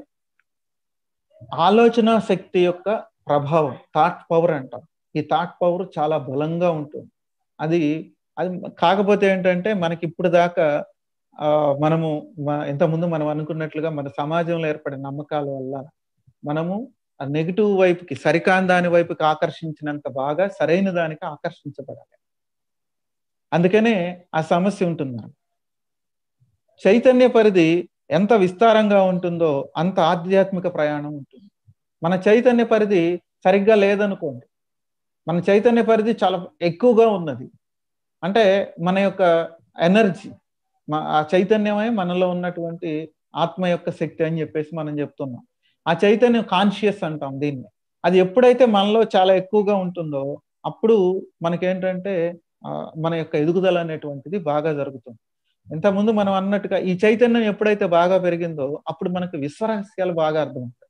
ఆలోచన శక్తి యొక్క ప్రభావం, థాట్ పవర్ అంటాం. ఈ థాట్ పవర్ చాలా బలంగా ఉంటుంది. అది కాకపోతే ఏంటంటే మనకి ఇప్పుడు దాకా మనము ఇంతకుముందు మనం అనుకున్నట్లుగా మన సమాజంలో ఏర్పడిన నమ్మకాల వల్ల మనము ఆ నెగిటివ్ వైపుకి, సరికాని దాని వైపుకి ఆకర్షించినంత బాగా సరైన దానికి ఆకర్షించబడాలి. అందుకనే ఆ సమస్య ఉంటుంది. చైతన్య పరిధి ఎంత విస్తారంగా ఉంటుందో అంత ఆధ్యాత్మిక ప్రయాణం ఉంటుంది. మన చైతన్య పరిధి సరిగ్గా లేదనుకోండి, మన చైతన్య పరిధి చాలా ఎక్కువగా ఉన్నది అంటే మన యొక్క ఎనర్జీ, ఆ చైతన్యమే మనలో ఉన్నటువంటి ఆత్మ యొక్క శక్తి అని చెప్పేసి మనం చెప్తున్నాం. ఆ చైతన్యం కాన్షియస్ అంటాం దీన్ని. అది ఎప్పుడైతే మనలో చాలా ఎక్కువగా ఉంటుందో అప్పుడు మనకేంటంటే మన యొక్క ఎదుగుదల అనేటువంటిది బాగా జరుగుతుంది. ఇంతకుముందు మనం అన్నట్టుగా ఈ చైతన్యం ఎప్పుడైతే బాగా పెరిగిందో అప్పుడు మనకు విశ్వరహస్యాలు బాగా అర్థమవుతాయి.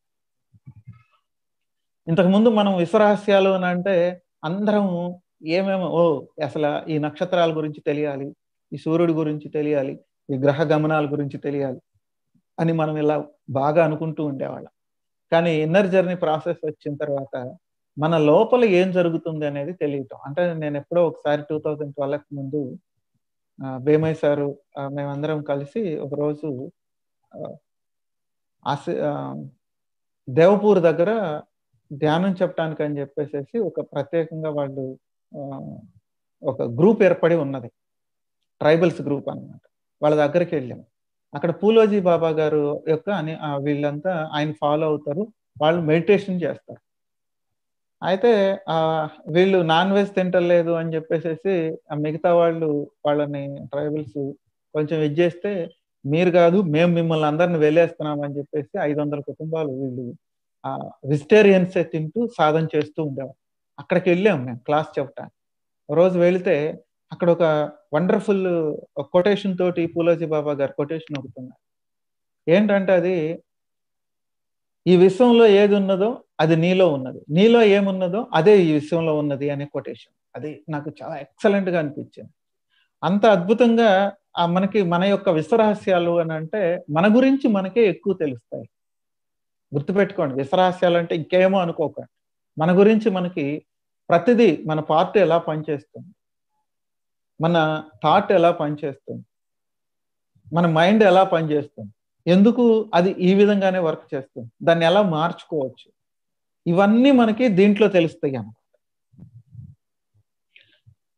ఇంతకుముందు మనం విశ్వరహస్యాలు అని అంటే అందరం ఏమేమో అసలు ఈ నక్షత్రాల గురించి తెలియాలి, ఈ సూర్యుడి గురించి తెలియాలి, ఈ గ్రహ గమనాల గురించి తెలియాలి అని మనం ఇలా బాగా అనుకుంటూ ఉండేవాళ్ళం. కానీ ఇన్నర్ జర్నీ ప్రాసెస్ వచ్చిన తర్వాత మన లోపల ఏం జరుగుతుంది అనేది తెలియటం. అంటే నేను ఎప్పుడో ఒకసారి 2012 ముందు భీమయ్య సారు మేమందరం కలిసి ఒకరోజు దేవపూర్ దగ్గర ధ్యానం చెప్పడానికి అని చెప్పేసి ఒక ప్రత్యేకంగా వాళ్ళు ఒక గ్రూప్ ఏర్పడి ఉన్నది, ట్రైబల్స్ గ్రూప్ అన్నమాట. వాళ్ళ దగ్గరికి వెళ్ళాము. అక్కడ పూలోజీ బాబా గారు యొక్క వీళ్ళంతా ఆయన ఫాలో అవుతారు, వాళ్ళు మెడిటేషన్ చేస్తారు. అయితే వీళ్ళు నాన్ వెజ్ తింటలేదు అని చెప్పేసి మిగతా వాళ్ళని ట్రైబల్స్ కొంచెం ఇది చేస్తే, మీరు కాదు మేము మిమ్మల్ని అందరిని వెళ్ళేస్తున్నాం అని చెప్పేసి 500 కుటుంబాలు వీళ్ళు వెజిటేరియన్సే తింటూ సాధన చేస్తూ ఉండేవారు. అక్కడికి వెళ్ళాం మేము క్లాస్ చెప్పడానికి. రోజు వెళితే అక్కడ ఒక వండర్ఫుల్ కొటేషన్ తోటి పూలోజీ బాబా గారు కొటేషన్ ఒకటున్నారు. ఏంటంటే అది, ఈ విశ్వంలో ఏది ఉన్నదో అది నీలో ఉన్నది, నీలో ఏమున్నదో అదే ఈ విశ్వంలో ఉన్నది అనే కొటేషన్. అది నాకు చాలా ఎక్సలెంట్ గా అనిపించింది. అంత అద్భుతంగా మనకి మన యొక్క విశ్వరహస్యాలు అని అంటే మన గురించి మనకే ఎక్కువ తెలుస్తాయి. గుర్తుపెట్టుకోండి, విశ్వరహస్యాలు అంటే ఇంకేమో అనుకోకండి, మన గురించి మనకి ప్రతిదీ, మన పార్ట్ ఎలా పనిచేస్తుంది, మన థాట్ ఎలా పనిచేస్తుంది, మన మైండ్ ఎలా పనిచేస్తుంది, ఎందుకు అది ఈ విధంగానే వర్క్ చేస్తుంది, దాన్ని ఎలా మార్చుకోవచ్చు, ఇవన్నీ మనకి దీంట్లో తెలుస్తాయి అన్నమాట.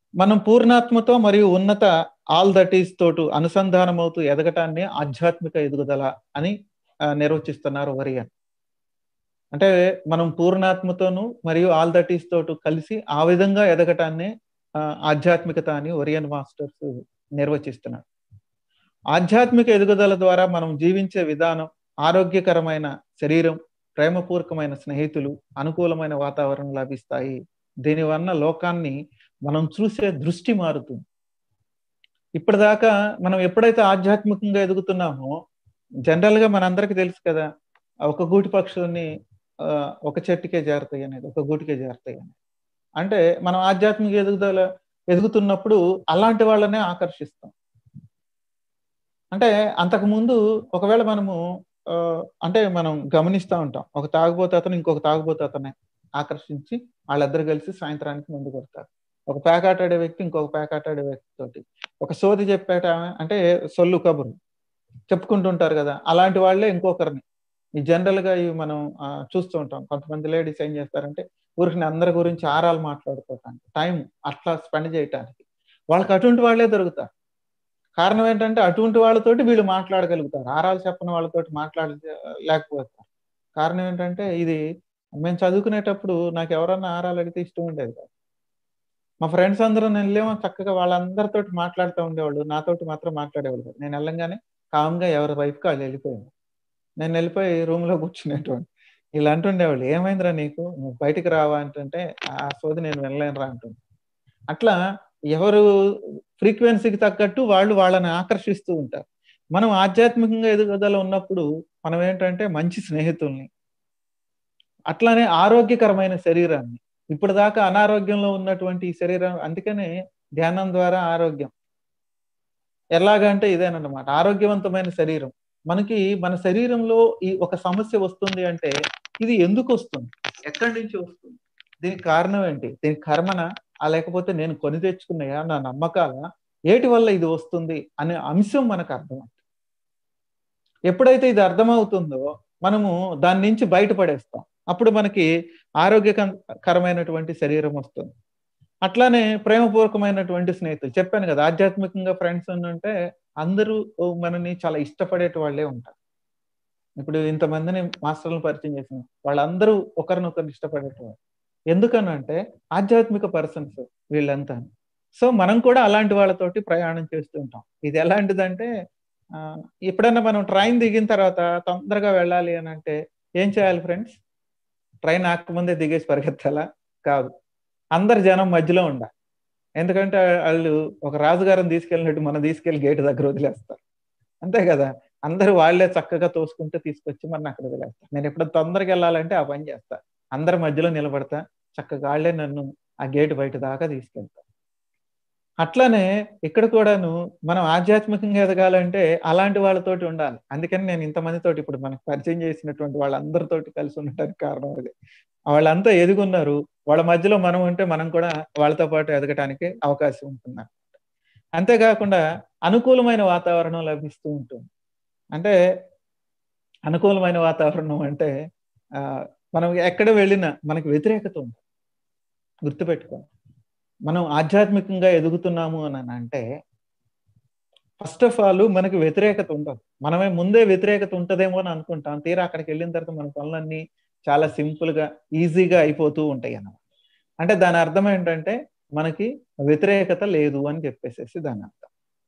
మనం పూర్ణాత్మతో మరియు ఉన్నత ఆల్ దట్ ఈస్ తోటు అనుసంధానమవుతూ ఎదగటాన్ని ఆధ్యాత్మిక ఎదుగుదల అని నిర్వచిస్తున్నారు ఒరియన్. అంటే మనం పూర్ణాత్మతోను మరియు ఆల్ దట్ ఈస్ తోటు కలిసి ఆ విధంగా ఎదగటాన్ని ఆధ్యాత్మికత అని ఒరియన్ మాస్టర్స్ నిర్వచిస్తున్నారు. ఆధ్యాత్మిక ఎదుగుదల ద్వారా మనం జీవించే విధానం, ఆరోగ్యకరమైన శరీరం, ప్రేమపూర్వకమైన స్నేహితులు, అనుకూలమైన వాతావరణం లభిస్తాయి. దీనివల్ల లోకాన్ని మనం చూసే దృష్టి మారుతుంది. ఇప్పటిదాకా మనం ఎప్పుడైతే ఆధ్యాత్మికంగా ఎదుగుతున్నామో, జనరల్ గా మనందరికీ తెలుసు కదా, ఒక గూటి పక్షుల్ని ఒక చెట్టుకే చేరతాయి అనేది, ఒక గూటికే చేరతాయి అనేది. అంటే మనం ఆధ్యాత్మిక ఎదుగుతున్నప్పుడు అలాంటి వాళ్ళనే ఆకర్షిస్తాం. అంటే అంతకుముందు ఒకవేళ మనము అంటే మనం గమనిస్తూ ఉంటాం, ఒక తాగుబోతు అతను ఇంకొక తాగుబోతు అతనే ఆకర్షించి వాళ్ళిద్దరు కలిసి సాయంత్రానికి ముందు కొడతారు. ఒక పేకాటాడే వ్యక్తి ఇంకొక పేకాటాడే వ్యక్తి తోటి, ఒక సోది చెప్పేట అంటే సొల్లు కబురు చెప్పుకుంటుంటారు కదా, అలాంటి వాళ్ళే ఇంకొకరిని. ఈ జనరల్ గా ఇవి మనం చూస్తూ ఉంటాం. కొంతమంది లేడీస్ ఏం చేస్తారంటే ఊరికి అందరి గురించి ఆరాలు మాట్లాడుకోవటానికి, టైం అట్లా స్పెండ్ చేయటానికి వాళ్ళకి అటువంటి వాళ్ళే దొరుకుతారు. కారణం ఏంటంటే అటువంటి వాళ్ళతోటి వీళ్ళు మాట్లాడగలుగుతారు, ఆరాలు చెప్పని వాళ్ళతోటి మాట్లాడలేకపోతారు. కారణం ఏంటంటే ఇది మేము చదువుకునేటప్పుడు నాకు ఎవరన్నా ఆరాలు అడిగితే ఇష్టం ఉండేది కాదు. మా ఫ్రెండ్స్ అందరూ నేను వెళ్ళేమో చక్కగా వాళ్ళందరితోటి మాట్లాడుతూ ఉండేవాళ్ళు, నాతోటి మాత్రం మాట్లాడేవాళ్ళు కాదు. నేను వెళ్ళంగానే కామ్గా ఎవరి వైపుకి వాళ్ళు వెళ్ళిపోయాను. నేను వెళ్ళిపోయి రూమ్ లో కూర్చునేటువంటి వీళ్ళు అంటుండేవాళ్ళు, ఏమైందిరా నీకు, నువ్వు బయటికి రావా అంటుంటే ఆ సోది నేను వెళ్ళలేనురా అంటుంది. అట్లా ఎవరు ఫ్రీక్వెన్సీకి తగ్గట్టు వాళ్ళు వాళ్ళని ఆకర్షిస్తూ ఉంటారు. మనం ఆధ్యాత్మికంగా ఎదుగుదల ఉన్నప్పుడు మనం ఏంటంటే మంచి స్నేహితుల్ని, అట్లానే ఆరోగ్యకరమైన శరీరాన్ని, ఇప్పుడు దాకా అనారోగ్యంలో ఉన్నటువంటి ఈ శరీరం, అందుకనే ధ్యానం ద్వారా ఆరోగ్యం ఎలాగంటే ఇదేనమాట, ఆరోగ్యవంతమైన శరీరం. మనకి మన శరీరంలో ఈ ఒక సమస్య వస్తుంది అంటే ఇది ఎందుకు వస్తుంది, ఎక్కడి నుంచి వస్తుంది, దీనికి కారణం ఏంటి, దీనికి కర్మన లేకపోతే నేను కొని తెచ్చుకున్నాయా, నా నమ్మకాల, ఏటి వల్ల ఇది వస్తుంది అనే అంశం మనకు అర్థమవుతుంది. ఎప్పుడైతే ఇది అర్థమవుతుందో మనము దాని నుంచి బయటపడేస్తాం, అప్పుడు మనకి ఆరోగ్యకరమైనటువంటి శరీరం వస్తుంది. అట్లానే ప్రేమపూర్వకమైనటువంటి స్నేహితులు, చెప్పాను కదా, ఆధ్యాత్మికంగా ఫ్రెండ్స్ అంటే అందరూ మనని చాలా ఇష్టపడేటి వాళ్ళే ఉంటారు. ఇప్పుడు ఇంతమందిని మాస్టర్లను పరిచయం చేసిన వాళ్ళందరూ ఒకరినొకరిని ఇష్టపడేటవాళ్ళు. ఎందుకనంటే ఆధ్యాత్మిక పర్సన్స్ వీళ్ళంతా. సో మనం కూడా అలాంటి వాళ్ళతోటి ప్రయాణం చేస్తూ ఉంటాం. ఇది ఎలాంటిదంటే ఎప్పుడన్నా మనం ట్రైన్ దిగిన తర్వాత తొందరగా వెళ్ళాలి అని అంటే ఏం చేయాలి ఫ్రెండ్స్, ట్రైన్ ఆకముందే దిగేసి పరిగెత్తాలా? కాదు, అందరు జనం మధ్యలో ఉండాలి. ఎందుకంటే వాళ్ళు ఒక రాజుగారిని తీసుకెళ్ళినట్టు మనం తీసుకెళ్లి గేటు దగ్గర వదిలేస్తారు, అంతే కదా. అందరూ వాళ్లే చక్కగా తోసుకుంటే తీసుకొచ్చి మన అక్కడ వదిలేస్తారు. నేను ఎప్పుడైనా తొందరగా వెళ్ళాలంటే ఆ పని చేస్తా, అందరి మధ్యలో నిలబడతా, చక్కగా వాళ్లే నన్ను ఆ గేటు బయట దాకా తీసుకెళ్తారు. అట్లానే ఇక్కడ కూడాను మనం ఆధ్యాత్మికంగా ఎదగాలంటే అలాంటి వాళ్ళతోటి ఉండాలి. అందుకని నేను ఇంతమందితోటి ఇప్పుడు మనకు పరిచయం చేసినటువంటి వాళ్ళందరితోటి కలిసి ఉండటానికి కారణం అది. వాళ్ళంతా ఎదుగున్నారు, వాళ్ళ మధ్యలో మనం ఉంటే మనం కూడా వాళ్ళతో పాటు ఎదగటానికి అవకాశం ఉంటుంది. అంతేకాకుండా అనుకూలమైన వాతావరణం లభిస్తూ ఉంటుంది. అంటే అనుకూలమైన వాతావరణం అంటే మనం ఎక్కడ వెళ్ళినా మనకి వ్యతిరేకత ఉంది. గుర్తుపెట్టుకోండి, మనం ఆధ్యాత్మికంగా ఎదుగుతున్నాము అని అంటే ఫస్ట్ ఆఫ్ ఆల్ మనకి వ్యతిరేకత ఉండదు. మనమే ముందే వ్యతిరేకత ఉంటదేమో అని అనుకుంటాం, తీరా అక్కడికి వెళ్ళిన తర్వాత మన పనులన్నీ చాలా సింపుల్ గా ఈజీగా అయిపోతూ ఉంటాయి అన్నమాట. అంటే దాని అర్థం ఏంటంటే మనకి వ్యతిరేకత లేదు అని చెప్పేసేసి దాని అర్థం.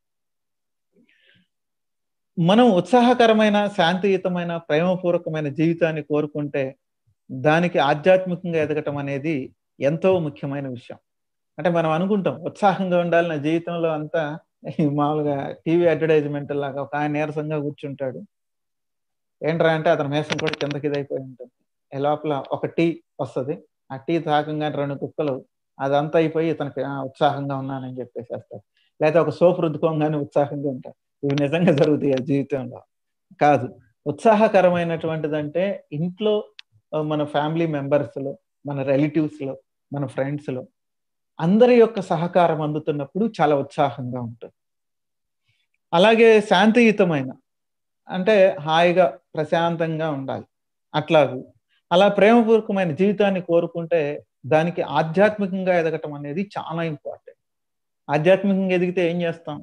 మనం ఉత్సాహకరమైన, శాంతియుతమైన, ప్రేమపూర్వకమైన జీవితాన్ని కోరుకుంటే దానికి ఆధ్యాత్మికంగా ఎదగటం అనేది ఎంతో ముఖ్యమైన విషయం. అంటే మనం అనుకుంటాం ఉత్సాహంగా ఉండాలి నా జీవితంలో అంతా, మామూలుగా టీవీ అడ్వర్టైజ్మెంట్ లాగా ఒక ఆయన నీరసంగా కూర్చుంటాడు, ఏంట్రా అంటే అతని మేసం కూడా కిందకి ఇదైపోయి ఉంటుంది. లోపల ఒక టీ వస్తుంది, ఆ టీ తాగంగానే 2 కుక్కలు అదంతా అయిపోయి ఇతనికి ఉత్సాహంగా ఉన్నానని చెప్పేసేస్తాడు. లేదా ఒక సోపు రుద్దుకోగానే ఉత్సాహంగా ఉంటాడు. ఇవి నిజంగా జరుగుతాయి ఆ జీవితంలో? కాదు. ఉత్సాహకరమైనటువంటిదంటే ఇంట్లో మన ఫ్యామిలీ మెంబర్స్లో, మన రిలేటివ్స్లో, మన ఫ్రెండ్స్లో అందరి యొక్క సహకారం అందుతున్నప్పుడు చాలా ఉత్సాహంగా ఉంటుంది. అలాగే శాంతియుతమైన అంటే హాయిగా ప్రశాంతంగా ఉండాలి. అలా ప్రేమపూర్వకమైన జీవితాన్ని కోరుకుంటే దానికి ఆధ్యాత్మికంగా ఎదగటం అనేది చాలా ఇంపార్టెంట్. ఆధ్యాత్మికంగా ఎదిగితే ఏం చేస్తాం?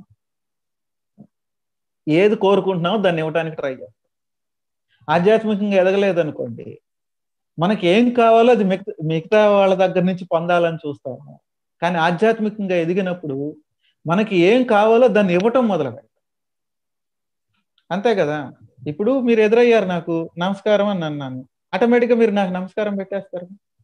ఏది కోరుకుంటున్నామో దాన్ని ఇవ్వడానికి ట్రై చేస్తాం. ఆధ్యాత్మికంగా ఎదగలేదు అనుకోండి, మనకి ఏం కావాలో అది మిగతా వాళ్ళ దగ్గర నుంచి పొందాలని చూస్తాము. కానీ ఆధ్యాత్మికంగా ఎదిగినప్పుడు మనకి ఏం కావాలో దాన్ని ఇవ్వటం మొదలు పెడతాం. అంతే కదా? ఇప్పుడు మీరు ఎదురయ్యారు, నాకు నమస్కారం అని అన్నాను, ఆటోమేటిక్గా మీరు నాకు నమస్కారం పెట్టేస్తారు.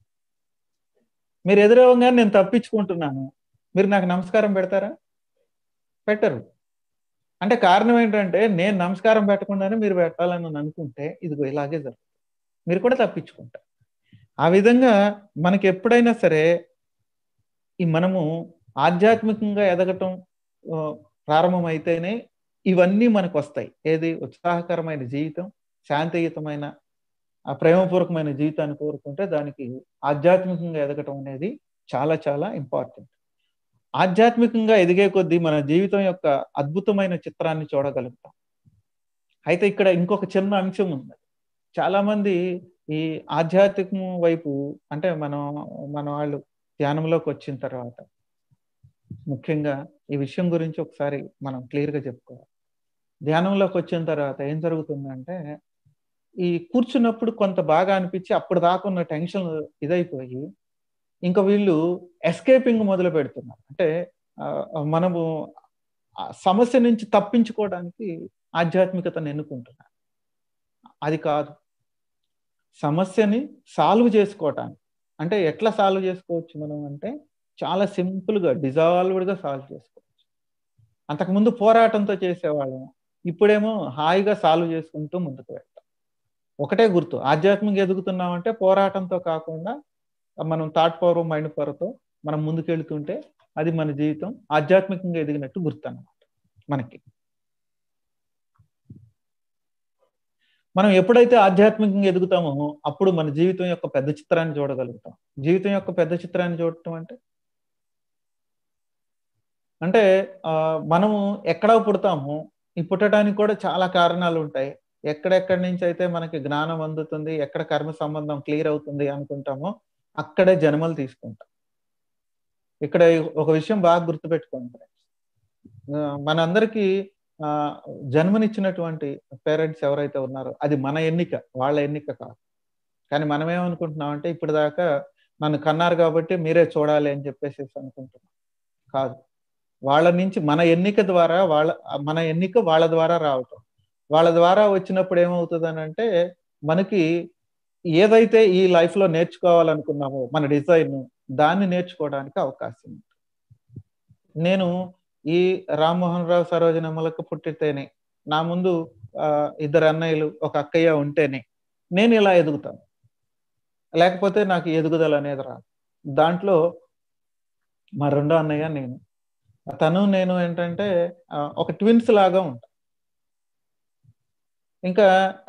మీరు ఎదురవ్వగానే నేను తప్పించుకుంటున్నాను, మీరు నాకు నమస్కారం పెడతారా? పెట్టరు. అంటే కారణం ఏంటంటే, నేను నమస్కారం పెట్టకుండానే మీరు పెట్టాలని అనుకుంటే ఇదిగో ఇలాగే జరుగుతుంది, మీరు కూడా తప్పించుకుంటారు. ఆ విధంగా మనకి ఎప్పుడైనా సరే ఈ మనము ఆధ్యాత్మికంగా ఎదగటం ప్రారంభమైతేనే ఇవన్నీ మనకు వస్తాయి. ఏది? ఉత్సాహకరమైన జీవితం, శాంతియుతమైన ప్రేమపూర్వకమైన జీవితాన్ని కోరుకుంటే దానికి ఆధ్యాత్మికంగా ఎదగటం అనేది చాలా చాలా ఇంపార్టెంట్. ఆధ్యాత్మికంగా ఎదిగే కొద్దీ మన జీవితం యొక్క అద్భుతమైన చిత్రాన్ని చూడగలుగుతాం. అయితే ఇక్కడ ఇంకొక చిన్న అంశం ఉంది. చాలా మంది ఈ ఆధ్యాత్మికం వైపు, అంటే మన వాళ్ళు ధ్యానంలోకి వచ్చిన తర్వాత ముఖ్యంగా ఈ విషయం గురించి ఒకసారి మనం క్లియర్గా చెప్పుకోవాలి. ధ్యానంలోకి వచ్చిన తర్వాత ఏం జరుగుతుందంటే, ఈ కూర్చున్నప్పుడు కొంత బాగా అనిపించి అప్పుడు దాకా ఉన్న టెన్షన్ ఇదైపోయి ఇంకా వీళ్ళు ఎస్కేపింగ్ మొదలు పెడుతున్నారు. అంటే మనము సమస్య నుంచి తప్పించుకోవడానికి ఆధ్యాత్మికతను ఎన్నుకుంటున్నారు. అది కాదు. సమస్యని సాల్వ్ చేసుకోవటానికి, అంటే ఎట్లా సాల్వ్ చేసుకోవచ్చు మనం అంటే, చాలా సింపుల్గా డిజాల్వ్డ్గా సాల్వ్ చేసుకోవచ్చు. అంతకుముందు పోరాటంతో చేసేవాళ్ళం, ఇప్పుడేమో హాయిగా సాల్వ్ చేసుకుంటూ ముందుకు వెళ్తాం. ఒకటే గుర్తు, ఆధ్యాత్మికంగా ఎదుగుతున్నామంటే పోరాటంతో కాకుండా మనం థాట్ పవర్, మైండ్ పవర్తో మనం ముందుకెళ్తుంటే అది మన జీవితం ఆధ్యాత్మికంగా ఎదిగినట్టు గుర్తు అన్నమాట. మనకి మనం ఎప్పుడైతే ఆధ్యాత్మికంగా ఎదుగుతామో అప్పుడు మన జీవితం యొక్క పెద్ద చిత్రాన్ని చూడగలుగుతాం. జీవితం యొక్క పెద్ద చిత్రాన్ని చూడటం అంటే మనము ఎక్కడ పుడతాము, ఈ పుట్టడానికి కూడా చాలా కారణాలు ఉంటాయి. ఎక్కడెక్కడి నుంచి అయితే మనకి జ్ఞానం అందుతుంది, ఎక్కడ కర్మ సంబంధం క్లియర్ అవుతుంది అనుకుంటామో అక్కడే జన్మలు తీసుకుంటాం. ఇక్కడ ఒక విషయం బాగా గుర్తుపెట్టుకోండి ఫ్రెండ్స్, మనందరికీ జన్మనిచ్చినటువంటి పేరెంట్స్ ఎవరైతే ఉన్నారో అది మన ఎన్నిక, వాళ్ళ ఎన్నిక కాదు. కానీ మనం ఏమనుకుంటున్నాం అంటే, ఇప్పుడు దాకా నన్ను కన్నారు కాబట్టి మీరే చూడాలి అని చెప్పేసి అనుకుంటున్నాం. కాదు, వాళ్ళ నుంచి మన ఎన్నిక ద్వారా, మన ఎన్నిక వాళ్ళ ద్వారా రావటం. వాళ్ళ ద్వారా వచ్చినప్పుడు ఏమవుతుంది అని అంటే, మనకి ఏదైతే ఈ లైఫ్లో నేర్చుకోవాలనుకున్నామో మన డిజైన్, దాన్ని నేర్చుకోవడానికి అవకాశం ఉంది. నేను ఈ రామ్మోహన్ రావు సరోజనమ్మలకు పుట్టితేనే, నా ముందు 2 అన్నయ్యలు 1 అక్కయ్య ఉంటేనే నేను ఇలా ఎదుగుతాను. లేకపోతే నాకు ఎదుగుదల అనేది రాదు. దాంట్లో మా 2వ అన్నయ్య నేను, తను నేను ఏంటంటే ఒక ట్విన్స్ లాగా ఉంటాం. ఇంకా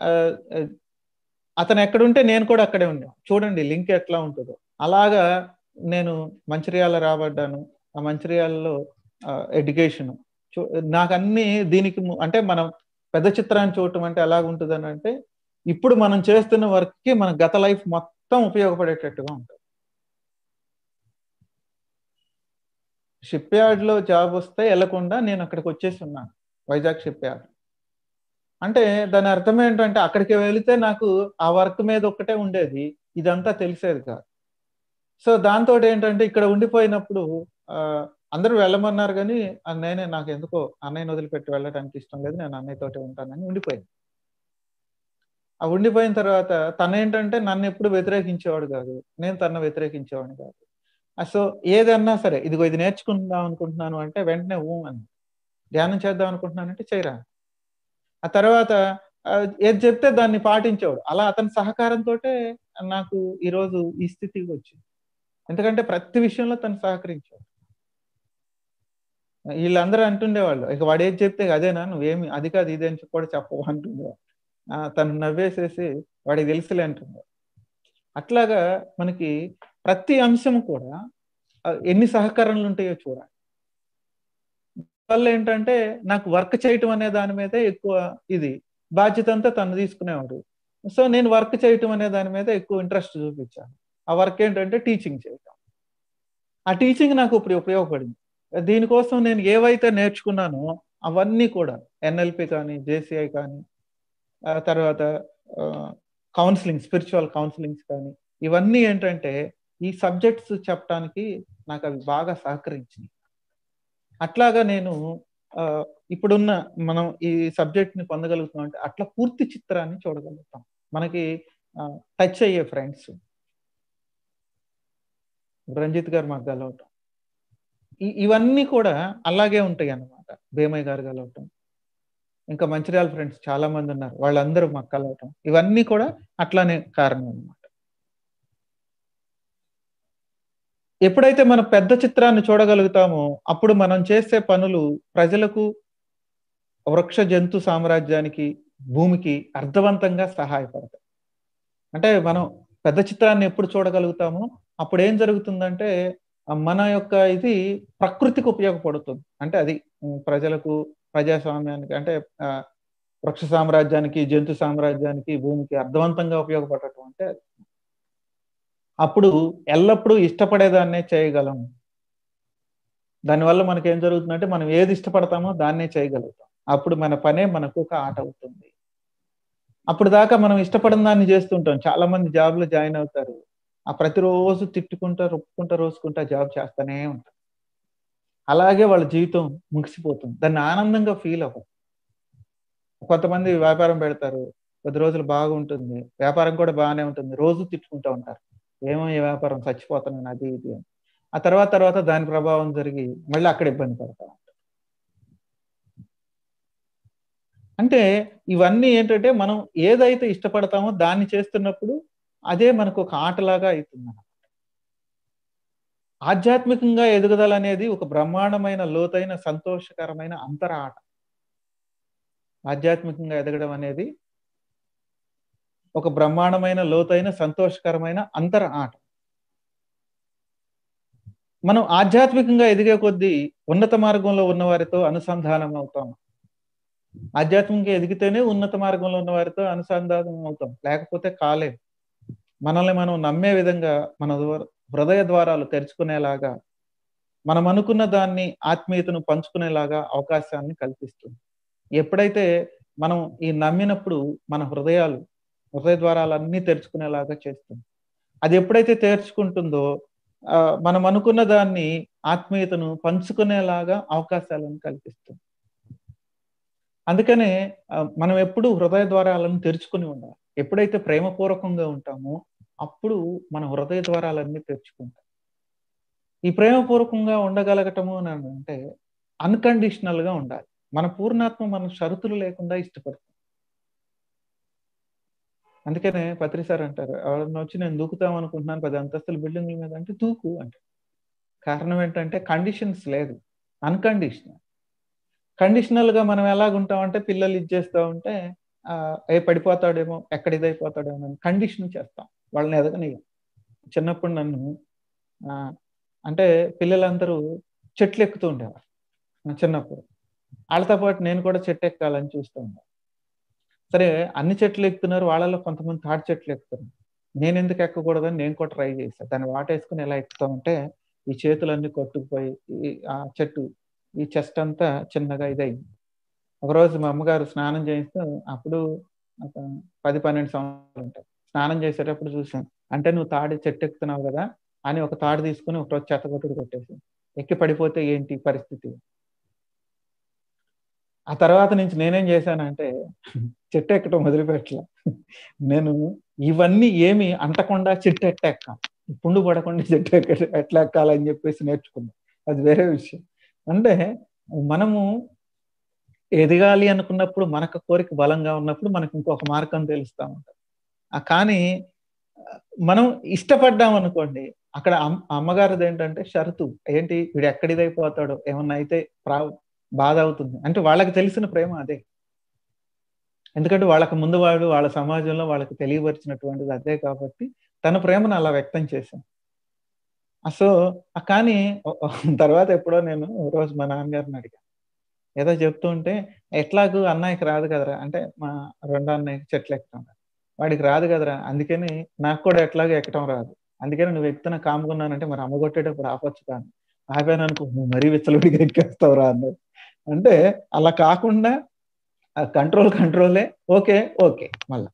అతను ఎక్కడుంటే నేను కూడా అక్కడే ఉండే. చూడండి లింక్ ఎట్లా ఉంటుందో. అలాగా నేను మంచిర్యాల రాబడ్డాను. ఆ మంచిర్యాలలో ఎడ్యుకేషన్ నాకు అన్ని దీనికి, అంటే మనం పెద్ద చిత్రాన్ని చూడటం అంటే ఎలాగుంటుందని అంటే, ఇప్పుడు మనం చేస్తున్న వర్క్కి మన గత లైఫ్ మొత్తం ఉపయోగపడేటట్టుగా ఉంటుంది. షిప్ యార్డ్లో జాబ్ వస్తే వెళ్లకుండా నేను అక్కడికి వచ్చేసి ఉన్నాను, వైజాగ్ షిప్ యార్డ్. అంటే దాని అర్థం ఏంటంటే, అక్కడికి వెళితే నాకు ఆ వర్క్ మీద ఒక్కటే ఉండేది, ఇదంతా తెలిసేది కాదు. సో దాంతో ఏంటంటే ఇక్కడ ఉండిపోయినప్పుడు అందరూ వెళ్ళమన్నారు, కానీ నాకు ఎందుకో అన్నయ్యని వదిలిపెట్టి వెళ్ళడానికి ఇష్టం లేదు, నేను అన్నయ్యతోటి ఉంటానని ఉండిపోయింది. ఆ ఉండిపోయిన తర్వాత తను ఏంటంటే నన్ను ఎప్పుడు వ్యతిరేకించేవాడు కాదు, నేను తనను వ్యతిరేకించేవాడిని కాదు. సో ఏదన్నా సరే, ఇదిగో ఇది నేర్చుకుందాం అనుకుంటున్నాను అంటే వెంటనే అని, ధ్యానం చేద్దాం అనుకుంటున్నానంటే చేయరా. ఆ తర్వాత ఏది చెప్తే దాన్ని పాటించేవాడు. అలా అతని సహకారంతో నాకు ఈరోజు ఈ స్థితికి వచ్చింది. ఎందుకంటే ప్రతి విషయంలో తను సహకరించాడు. వీళ్ళందరూ అంటుండేవాళ్ళు, ఇక వాడు ఏది చెప్తే అదేనా, నువ్వేమి అది కాదు ఇదే అని కూడా చెప్పవు అంటుండేవాడు. తను నవ్వేసేసి వాడికి తెలుసులే అంటుండేవాడు. అట్లాగా మనకి ప్రతి అంశం కూడా ఎన్ని సహకరణలు ఉంటాయో చూడాలి. వల్ల ఏంటంటే నాకు వర్క్ చేయటం అనే దాని మీదే ఎక్కువ ఇది, బాధ్యత అంతా తను తీసుకునేవాడు. సో నేను వర్క్ చేయటం అనే దాని మీద ఎక్కువ ఇంట్రెస్ట్ చూపించాను. ఆ వర్క్ ఏంటంటే టీచింగ్ చేయటం. ఆ టీచింగ్ నాకు ఇప్పుడు ఉపయోగపడింది. దీనికోసం నేను ఏవైతే నేర్చుకున్నానో అవన్నీ కూడా ఎన్ఎల్పి కానీ, జేసీఐ కానీ, తర్వాత కౌన్సిలింగ్, స్పిరిచువల్ కౌన్సిలింగ్స్ కానీ, ఇవన్నీ ఏంటంటే ఈ సబ్జెక్ట్స్ చెప్పడానికి నాకు అవి బాగా సహకరించినాయి. అట్లాగా నేను ఇప్పుడున్న మనం ఈ సబ్జెక్ట్ ని పొందగలుగుతాం అంటే అట్లా పూర్తి చిత్రాన్ని చూడగలుగుతాం. మనకి టచ్ అయ్యే ఫ్రెండ్స్, రంజిత్ గారు మాకు కలవటం, ఇవన్నీ కూడా అలాగే ఉంటాయి అన్నమాట. భీమయ్య గారు కలవటం, ఇంకా మంచిర్యాల ఫ్రెండ్స్ చాలా మంది ఉన్నారు, వాళ్ళందరూ మాకు కలవటం, ఇవన్నీ కూడా అట్లానే కారణం అన్నమాట. ఎప్పుడైతే మనం పెద్ద చిత్రాన్ని చూడగలుగుతామో అప్పుడు మనం చేసే పనులు ప్రజలకు, వృక్ష జంతు సామ్రాజ్యానికి, భూమికి అర్థవంతంగా సహాయపడతాయి. అంటే మనం పెద్ద చిత్రాన్ని ఎప్పుడు చూడగలుగుతామో అప్పుడు ఏం జరుగుతుందంటే మన యొక్క ఇది ప్రకృతికి ఉపయోగపడుతుంది. అంటే అది ప్రజలకు, ప్రజాస్వామ్యానికి, అంటే వృక్ష సామ్రాజ్యానికి, జంతు సామ్రాజ్యానికి, భూమికి అర్థవంతంగా ఉపయోగపడటం అంటే అప్పుడు ఎల్లప్పుడూ ఇష్టపడేదాన్నే చేయగలం. దానివల్ల మనకి ఏం జరుగుతుందంటే మనం ఏది ఇష్టపడతామో దాన్నే చేయగలుగుతాం. అప్పుడు మన పనే మనకు ఒక ఆట అవుతుంది. అప్పుడు దాకా మనం ఇష్టపడిన దాన్ని చేస్తుంటాం. చాలా మంది జాబ్లో జాయిన్ అవుతారు, ఆ ప్రతిరోజు తిట్టుకుంటా, రొప్పుకుంటా, రోజుకుంటా జాబ్ చేస్తానే ఉంటారు. అలాగే వాళ్ళ జీవితం ముగిసిపోతుంది. దాన్ని ఆనందంగా ఫీల్ అవ్వరు. కొంతమంది వ్యాపారం పెడతారు, కొద్ది రోజులు బాగుంటుంది, వ్యాపారం కూడా బాగానే ఉంటుంది, రోజు తిట్టుకుంటూ ఉంటారు, ఏమో ఈ వ్యాపారం చచ్చిపోతున్నాను అది ఇది అని. ఆ తర్వాత దాని ప్రభావం జరిగి మళ్ళీ అక్కడ ఇబ్బంది పడతా ఉంటారు. అంటే ఇవన్నీ ఏంటంటే మనం ఏదైతే ఇష్టపడతామో దాన్ని చేస్తున్నప్పుడు అదే మనకు ఒక ఆటలాగా అవుతుంది. ఆధ్యాత్మికంగా ఎదుగుదల అనేది ఒక బ్రహ్మాండమైన, లోతైన, సంతోషకరమైన అంతర ఆట. ఆధ్యాత్మికంగా ఎదగడం అనేది ఒక బ్రహ్మాండమైన, లోతైన, సంతోషకరమైన అంతర ఆట. మనం ఆధ్యాత్మికంగా ఎదిగే కొద్దీ ఉన్నత మార్గంలో ఉన్న వారితో అనుసంధానం అవుతాం. ఆధ్యాత్మికంగా ఎదిగితేనే ఉన్నత మార్గంలో ఉన్న వారితో అనుసంధానం అవుతాం, లేకపోతే కాలేం. మనల్ని మనం నమ్మే విధంగా మన హృదయ ద్వారాలు తెరుచుకునేలాగా, మనం అనుకున్న దాన్ని, ఆత్మీయతను పంచుకునేలాగా అవకాశాన్ని కల్పిస్తుంది. ఎప్పుడైతే మనం ఈ నమ్మినప్పుడు మన హృదయ ద్వారాలన్నీ తెరుచుకునేలాగా చేస్తుంది. అది ఎప్పుడైతే తెరుచుకుంటుందో మనం అనుకున్న దాన్ని, ఆత్మీయతను పంచుకునేలాగా అవకాశాలను కల్పిస్తుంది. అందుకనే మనం ఎప్పుడు హృదయ ద్వారాలను తెరుచుకుని ఉండాలి. ఎప్పుడైతే ప్రేమపూర్వకంగా ఉంటామో అప్పుడు మన హృదయ ద్వారాలన్నీ తెరుచుకుంటాం. ఈ ప్రేమపూర్వకంగా ఉండగలగటము అని అంటే అన్కండిషనల్ గా ఉండాలి. మన పూర్ణాత్మ మన షరతులు లేకుండా ఇష్టపడుతుంది. అందుకనే పత్రి సార్ అంటారు, ఎవరన్నా వచ్చి నేను దూకుతాం అనుకుంటున్నాను 10 అంతస్తుల బిల్డింగ్ల మీద అంటే దూకు అంటే. కారణం ఏంటంటే కండిషన్స్ లేదు, అన్కండిషనల్. కండిషనల్ గా మనం ఎలాగుంటామంటే పిల్లలు ఇచ్చేస్తా ఉంటే ఏ పడిపోతాడేమో, ఎక్కడ ఇదైపోతాడేమో అని కండిషన్ చేస్తాం, వాళ్ళని ఎదగనియం. చిన్నప్పుడు నన్ను అంటే పిల్లలందరూ చెట్లు ఎక్కుతూ ఉండేవారు చిన్నప్పుడు. వాళ్ళతో పాటు నేను కూడా చెట్టు ఎక్కాలని చూస్తూ ఉన్నాను. సరే అన్ని చెట్లు ఎక్కుతున్నారు, వాళ్ళలో కొంతమంది తాటి చెట్లు ఎక్కుతున్నారు. నేను ఎందుకు ఎక్కకూడదని నేను కూడా ట్రై చేశాను. దాన్ని వాటేసుకుని ఎలా ఎక్కుతా ఉంటే ఈ చేతులన్నీ కొట్టుకుపోయి ఆ చెట్టు ఈ చెస్ట్ అంతా చిన్నగా ఇదయింది. ఒకరోజు మా అమ్మగారు స్నానం చేయిస్తూ, అప్పుడు 10-12 సంవత్సరాలు ఉంటాయి, స్నానం చేసేటప్పుడు చూశాను. అంటే నువ్వు తాడి చెట్టు ఎక్కుతున్నావు కదా అని ఒక తాడు తీసుకుని ఒకరోజు చెత్తగొట్టుడు కొట్టేసి, ఎక్కి పడిపోతే ఏంటి పరిస్థితి. ఆ తర్వాత నుంచి నేనేం చేశానంటే చెట్టు ఎక్కడం మొదలుపెట్టలే. నేను ఇవన్నీ ఏమి అంటకుండా చెట్టు ఎట్లా ఎక్కాలి, పుండు పడకుండా చెట్టు ఎట్లా ఎక్కాలని చెప్పేసి నేర్చుకున్నాను. అది వేరే విషయం. అంటే మనము ఎదగాలి అనుకున్నప్పుడు, మనకు కోరిక బలంగా ఉన్నప్పుడు మనకు ఇంకొక మార్గం తెలుస్తూ ఉంటుంది. కానీ మనం ఇష్టపడ్డాం అనుకోండి, అక్కడ అమ్మగారిది ఏంటంటే షరతు ఏంటి, వీడు ఎక్కడిదైపోతాడో, ఏమన్నా అయితే బాధ అవుతుంది అంటే వాళ్ళకి తెలిసిన ప్రేమ అదే. ఎందుకంటే వాళ్ళకి ముందు వాళ్ళ సమాజంలో వాళ్ళకి తెలియపరిచినటువంటిది అదే కాబట్టి తన ప్రేమను అలా వ్యక్తం చేశాను. సో కానీ తర్వాత ఎప్పుడో నేను రోజు మా నాన్నగారిని అడిగాను, ఏదో చెప్తూ ఉంటే, ఎట్లాగూ అన్నయ్యకి రాదు కదరా అంటే, మా రెండో అన్నయ్యకి చెట్లు ఎక్కడం వాడికి రాదు కదరా, అందుకని నాకు కూడా ఎట్లాగో ఎక్కడం రాదు, అందుకని నువ్వు ఎక్కుతున్న కాముకున్నానంటే మరి అమ్మ కొట్టేటప్పుడు ఆపొచ్చు కానీ ఆపాను అనుకో, నువ్వు మరీ విచ్చలవిడిగా ఎక్కేస్తావురా అన్నాడు. అంటే అలా కాకుండా ఆ కంట్రోలే, ఓకే ఓకే మళ్ళా.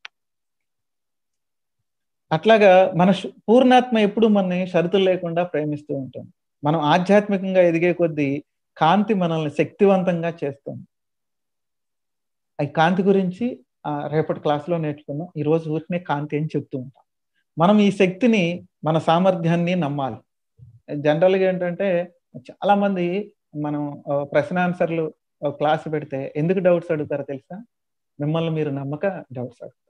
అట్లాగా మన పూర్ణాత్మ ఎప్పుడు మనని షరతులు లేకుండా ప్రేమిస్తూ ఉంటుంది. మనం ఆధ్యాత్మికంగా ఎదిగే కొద్దీ కాంతి మనల్ని శక్తివంతంగా చేస్తుంది. ఈ కాంతి గురించి రేపటి క్లాస్‌లో నేర్చుకుందాం. ఈరోజు ఊరికనే కాంతి అని చెప్తూ ఉంటాం. మనం ఈ శక్తిని, మన సామర్థ్యాన్ని నమ్మాలి. జనరల్‌గా ఏంటంటే చాలామంది మనం ప్రశ్న ఆన్సర్‌లు క్లాస్ పెడితే ఎందుకు డౌట్స్ అడుగుతారో తెలుసా? మిమ్మల్ని మీరు నమ్మక డౌట్స్ అడుగుతారు.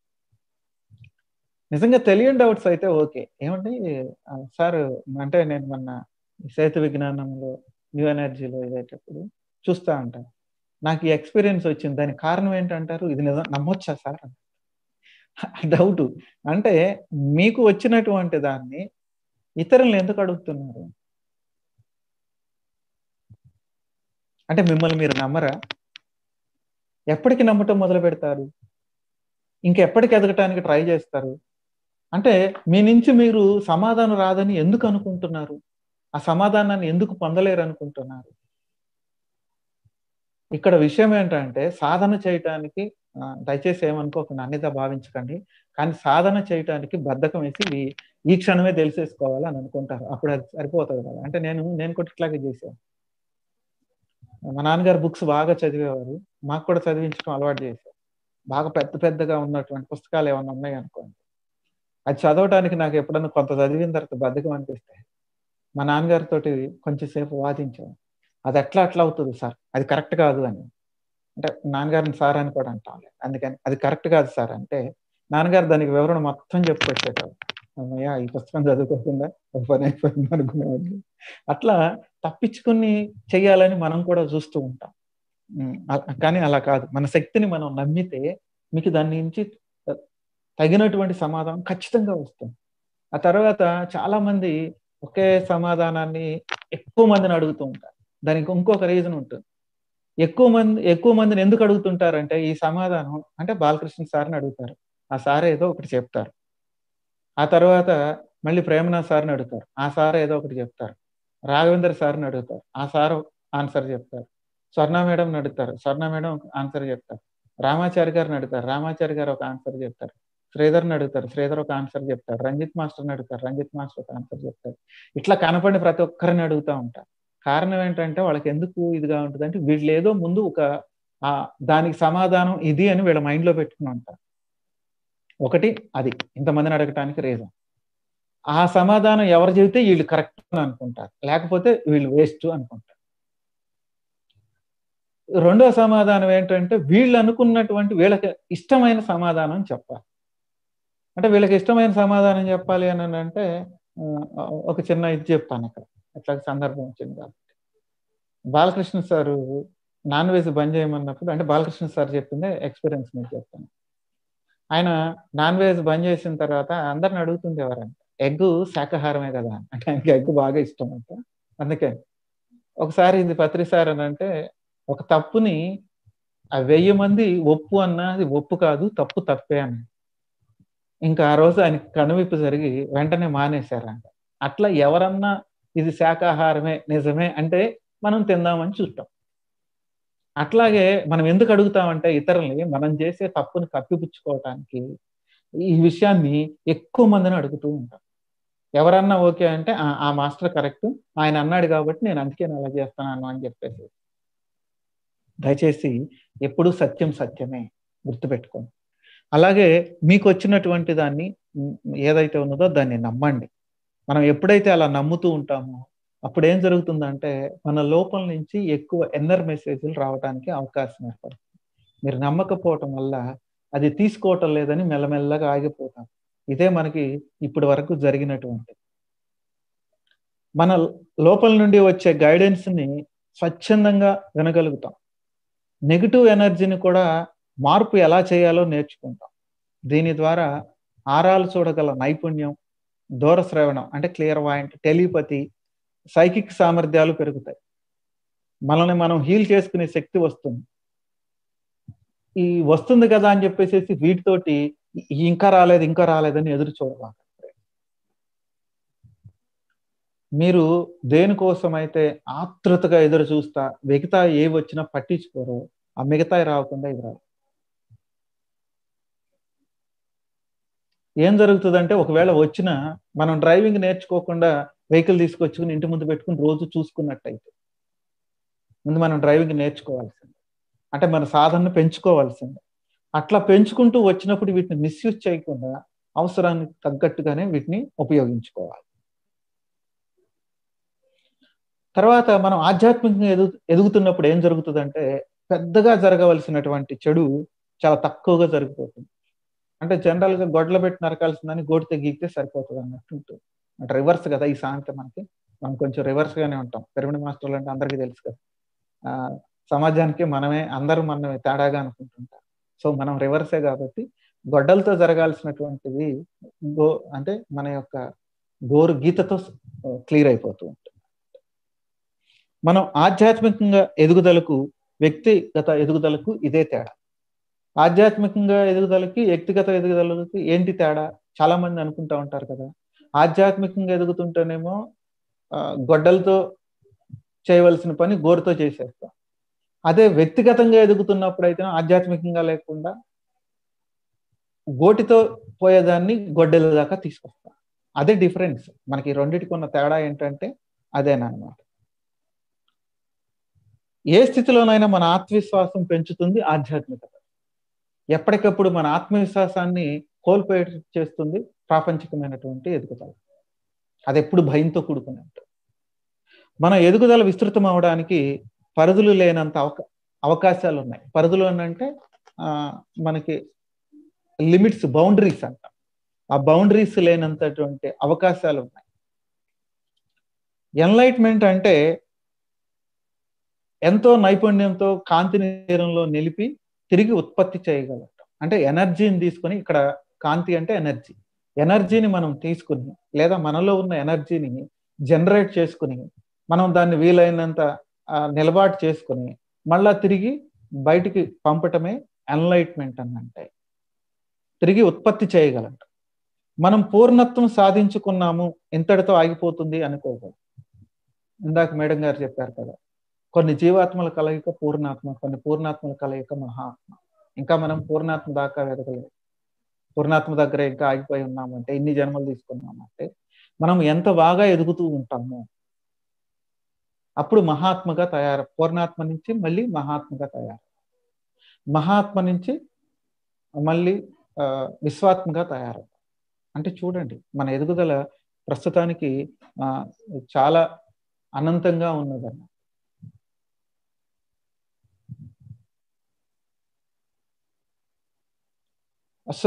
నిజంగా తెలియని డౌట్స్ అయితే ఓకే. ఏమండి సార్, అంటే నేను మొన్న సేతు విజ్ఞానంలో, న్యూ ఎనర్జీలో ఇదేటప్పుడు చూస్తా ఉంటాను. నాకు ఈ ఎక్స్‌పీరియన్స్ వచ్చింది. దానికి కారణం ఏంటంటారు? ఇది నిజం నమ్మొచ్చా సార్? డౌటు. అంటే మీకు వచ్చినటువంటి దాన్ని ఇతరులను ఎందుకు అడుగుతున్నారు? అంటే మిమ్మల్ని మీరు నమ్మరా? ఎప్పటికి నమ్మటం మొదలుపెడతారు? ఇంకెప్పటికి ఎదగటానికి ట్రై చేస్తారు? అంటే మీ నుంచి మీరు సమాధానం రాదని ఎందుకు అనుకుంటున్నారు? ఆ సమాధానాన్ని ఎందుకు పొందలేరనుకుంటున్నారు? ఇక్కడ విషయం ఏంటంటే సాధన చేయటానికి దయచేసి ఏమనుకోకండి, అన్నిదా భావించకండి. కానీ సాధన చేయటానికి బద్ధకం వేసి ఈ క్షణమే తెలిసేసుకోవాలి అని అనుకుంటారు. అప్పుడు అది సరిపోతది కదా! అంటే నేను కూడా ఇట్లాగే చేశాను. మా నాన్నగారు బుక్స్ బాగా చదివేవారు. మాకు కూడా చదివించడం అలవాటు చేశారు. బాగా పెద్దగా ఉన్నటువంటి పుస్తకాలు ఏమన్నా ఉన్నాయనుకోండి, అది చదవటానికి నాకు ఎప్పుడన్నా కొంత చదివిన తర్వాత బద్ధకం అనిపిస్తే మా నాన్నగారితోటి కొంచెం సేపు వాదించాను. అది అట్లా అవుతది సార్, అది కరెక్ట్ కాదు అని. అంటే నాన్నగారిని సార్ అని కూడా అంటాంలే. అందుకని అది కరెక్ట్ కాదు సార్ అంటే, నాన్నగారు దానికి వివరణ మొత్తం చెప్పుకొచ్చేటోళ్ళు. హమ్మయ్య! ఈ పుస్తకం చదువుకోకుండా ఒక పని అయిపోయింది అనుకునేవాడిని. అట్లా తప్పించుకొని చెయ్యాలని మనం కూడా చూస్తూ ఉంటాం. కానీ అలా కాదు. మన శక్తిని మనం నమ్మితే మీకు దాని నుంచి తగినటువంటి సమాధానం ఖచ్చితంగా వస్తుంది. ఆ తర్వాత చాలామంది ఒకే సమాధానాన్ని ఎక్కువ మందిని అడుగుతూ ఉంటారు. దానికి ఇంకొక రీజన్ ఉంటుంది. ఎక్కువ మందిని ఎందుకు అడుగుతుంటారంటే ఈ సమాధానం అంటే బాలకృష్ణ సార్‌ని అడుగుతారు. ఆ సార్ ఏదో ఒకటి చెప్తారు. ఆ తర్వాత మళ్ళీ ప్రేమనాథ్ సార్‌ని అడుగుతారు. ఆ సార్ ఏదో ఒకటి చెప్తారు. రాఘవేంద్ర సార్‌ని అడుగుతారు. ఆ సారు ఆన్సర్ చెప్తారు. స్వర్ణ మేడంని అడుగుతారు. స్వర్ణ మేడం ఆన్సర్ చెప్తారు. రామాచారి గారిని అడుగుతారు. రామాచారి గారు ఒక ఆన్సర్ చెప్తారు. శ్రీధర్‌ని అడుగుతారు. శ్రీధర్ ఒక ఆన్సర్ చెప్తాడు. రంజిత్ మాస్టర్‌ని అడుగుతారు. రంజిత్ మాస్టర్ ఒక ఆన్సర్ చెప్తాడు. ఇట్లా కనపడిన ప్రతి ఒక్కరిని అడుగుతా ఉంటారు. కారణం ఏంటంటే వాళ్ళకి ఎందుకు ఇదిగా ఉంటదంటే వీళ్ళేదో ముందు ఒక దానికి సమాధానం ఇది అని వీళ్ళ మైండ్‌లో పెట్టుకొని ఉంటారు. ఒకటి అది ఇంతమందిని అడగటానికి రీజన్. ఆ సమాధానం ఎవరు చెబితే వీళ్ళు కరెక్ట్ అని అనుకుంటారు. లేకపోతే వీళ్ళు వేస్ట్ అనుకుంటారు. రెండో సమాధానం ఏంటంటే వీళ్ళు అనుకున్నటువంటి వీళ్ళకి ఇష్టమైన సమాధానం చెప్పాలి. అంటే వీళ్ళకి ఇష్టమైన సమాధానం చెప్పాలి అని అంటే ఒక చిన్న ఇది చెప్తాను ఇక్కడ. అట్లా సందర్భం వచ్చింది కాబట్టి. బాలకృష్ణ సారు నాన్ వెజ్ బంద్ చేయమన్నప్పుడు, అంటే బాలకృష్ణ సార్ చెప్పిందే ఎక్స్‌పీరియన్స్ మీకు చెప్తాను. ఆయన నాన్ వెజ్ బంద్ చేసిన తర్వాత అందరిని అడుగుతుండేవారంట. ఎగ్ శాకాహారమే కదా! అంటే ఆయనకి ఎగ్ బాగా ఇష్టం అంట. అందుకని. ఒకసారి ఇది పత్రి సార్ అనంటే ఒక తప్పుని 1000 మంది ఒప్పు అన్నా అది ఒప్పు కాదు, తప్పు తప్పే అన్నాడు. ఇంకా ఆ రోజు ఆయనకి కనువిప్పు జరిగి వెంటనే మానేశారంట. అట్లా ఎవరన్నా ఇది శాకాహారమే నిజమే అంటే మనం తిందామని చూస్తాం. అట్లాగే మనం ఎందుకు అడుగుతామంటే ఇతరుల్ని మనం చేసే తప్పుని కప్పిపుచ్చుకోవటానికి ఈ విషయాన్ని ఎక్కువ మందిని అడుగుతూ ఉంటాం. ఎవరన్నా ఓకే అంటే ఆ మాస్టర్ కరెక్ట్. ఆయన అన్నాడు కాబట్టి నేను అందుకే అలా చేస్తున్నాను అని చెప్పేసి. దయచేసి ఎప్పుడూ సత్యం సత్యమే గుర్తుపెట్టుకోండి. అలాగే మీకొచ్చినటువంటి దాన్ని ఏదైతే ఉన్నదో దాన్ని నమ్మండి. మనం ఎప్పుడైతే అలా నమ్ముతూ ఉంటామో అప్పుడేం జరుగుతుందంటే మన లోపల నుంచి ఎక్కువ ఇన్నర్ మెసేజ్‌లు రావడానికి అవకాశం ఏర్పడుతుంది. మీరు నమ్మకపోవటం వల్ల అది తీసుకోవటం లేదని మెల్లమెల్లగా ఆగిపోతాం. ఇదే మనకి ఇప్పటి వరకు జరిగినటువంటిది. మన లోపల నుండి వచ్చే గైడెన్స్‌ని స్వచ్ఛందంగా వినగలుగుతాం. నెగెటివ్ ఎనర్జీని కూడా మార్పు ఎలా చేయాలో నేర్చుకుంటాం. దీని ద్వారా ఆరాలు చూడగల నైపుణ్యం, దూర శ్రవణం అంటే క్లియర్ వాయింట్, టెలిపతి, సైకిక్ సామర్థ్యాలు పెరుగుతాయి. మనల్ని మనం హీల్ చేసుకునే శక్తి వస్తుంది. ఈ వస్తుంది కదా అని చెప్పేసేసి వీటితోటి ఇంకా రాలేదని ఎదురు చూడబాకండి. మీరు దేనికోసమైతే ఆతృతగా ఎదురు చూస్తా మిగతా ఏ వచ్చినా పట్టించుకోరు, ఆ మిగతా రాకుండా ఇది రావు. ఏం జరుగుతుందంటే ఒకవేళ వచ్చినా మనం డ్రైవింగ్ నేర్చుకోకుండా వెహికల్ తీసుకొచ్చుకుని ఇంటి ముందు పెట్టుకుని రోజు చూసుకున్నట్టయితే, ముందు మనం డ్రైవింగ్ నేర్చుకోవాల్సింది, అంటే మన సాధనను పెంచుకోవాల్సింది. అట్లా పెంచుకుంటూ వచ్చినప్పుడు వీటిని మిస్యూజ్ చేయకుండా అవసరానికి తగ్గట్టుగానే వీటిని ఉపయోగించుకోవాలి. తర్వాత మనం ఆధ్యాత్మికంగా ఎదుగుతున్నప్పుడు ఏం జరుగుతుందంటే పెద్దగా జరగవలసినటువంటి చెడు చాలా తక్కువగా జరిగిపోతుంది. అంటే జనరల్గా గొడ్ల పెట్టి నరకాల్సిందని గోటితో గీకితే సరిపోతుంది అన్నట్టు ఉంటుంది. అంటే రివర్స్ కదా ఈ సామెత. మనం కొంచెం రివర్స్ గానే ఉంటాం. పిరమిడ్ మాస్టర్లు అంటే అందరికీ తెలుసు కదా, సమాజానికి మనమే తేడాగా అనుకుంటుంటాం. సో మనం రివర్సే కాబట్టి గొడ్డలతో జరగాల్సినటువంటిది అంటే మన యొక్క గోరు గీతతో క్లియర్ అయిపోతూ ఉంటుంది. మనం ఆధ్యాత్మికంగా ఎదుగుదలకు వ్యక్తిగత ఎదుగుదలకు ఇదే తేడా. ఆధ్యాత్మికంగా ఎదుగుదలకి వ్యక్తిగత ఎదుగుదలకి ఏంటి తేడా? చాలా మంది అనుకుంటా ఉంటారు కదా, ఆధ్యాత్మికంగా ఎదుగుతుంటేనేమో గొడ్డలతో చేయవలసిన పని గోరుతో చేసేస్తాం. అదే వ్యక్తిగతంగా ఎదుగుతున్నప్పుడు అయితే ఆధ్యాత్మికంగా లేకుండా గోటితో పోయేదాన్ని గొడ్డల దాకా తీసుకొస్తాం. అదే డిఫరెన్స్. మనకి రెండింటికి ఉన్న తేడా ఏంటంటే అదేనమాట. ఏ స్థితిలోనైనా మన ఆత్మవిశ్వాసం పెంచుతుంది ఆధ్యాత్మికత. ఎప్పటికప్పుడు మన ఆత్మవిశ్వాసాన్ని కోల్పోయే చేస్తుంది ప్రాపంచికమైనటువంటి ఎదుగుదల. అది ఎప్పుడు భయంతో కూడుకుని ఉంటుంది. మన ఎదుగుదల విస్తృతం అవడానికి పరిధులు లేనంత అవకాశాలు ఉన్నాయి. పరిధులు అంటే మనకి లిమిట్స్, బౌండరీస్ అంటాం. ఆ బౌండరీస్ లేనంతటువంటి అవకాశాలు ఉన్నాయి. ఎన్లైట్మెంట్ అంటే ఎంతో నైపుణ్యంతో కాంతిని తీరంలో నిలిపి తిరిగి ఉత్పత్తి చేయగలగటం. అంటే ఎనర్జీని తీసుకొని, ఇక్కడ కాంతి అంటే ఎనర్జీని మనం తీసుకుని లేదా మనలో ఉన్న ఎనర్జీని జనరేట్ చేసుకుని మనం దాన్ని వీలైనంత నిలబాటు చేసుకుని మళ్ళా తిరిగి బయటికి పంపటమే ఎన్లైట్మెంట్ అని అంటే. తిరిగి ఉత్పత్తి చేయగలగటం. మనం పూర్ణత్వం సాధించుకున్నాము, ఇంతటితో ఆగిపోతుంది అనుకోకూడదు. ఇందాక మేడం గారు చెప్పారు కదా, కొన్ని జీవాత్మల కలయిక పూర్ణాత్మ, కొన్ని పూర్ణాత్మల కలయిక మహాత్మ. ఇంకా మనం పూర్ణాత్మ దాకా ఎదగలేదు. పూర్ణాత్మ దగ్గర ఇంకా ఆగిపోయి ఉన్నామంటే, ఇన్ని జన్మలు తీసుకున్నామంటే మనం ఎంత బాగా ఎదుగుతూ ఉంటాము. అప్పుడు మహాత్మగా పూర్ణాత్మ నుంచి మళ్ళీ మహాత్మగా మహాత్మ నుంచి మళ్ళీ విశ్వాత్మగా తయారవుతాం. అంటే చూడండి, మన ఎదుగుదల ప్రస్తుతానికి చాలా అనంతంగా ఉన్నదన్న. సో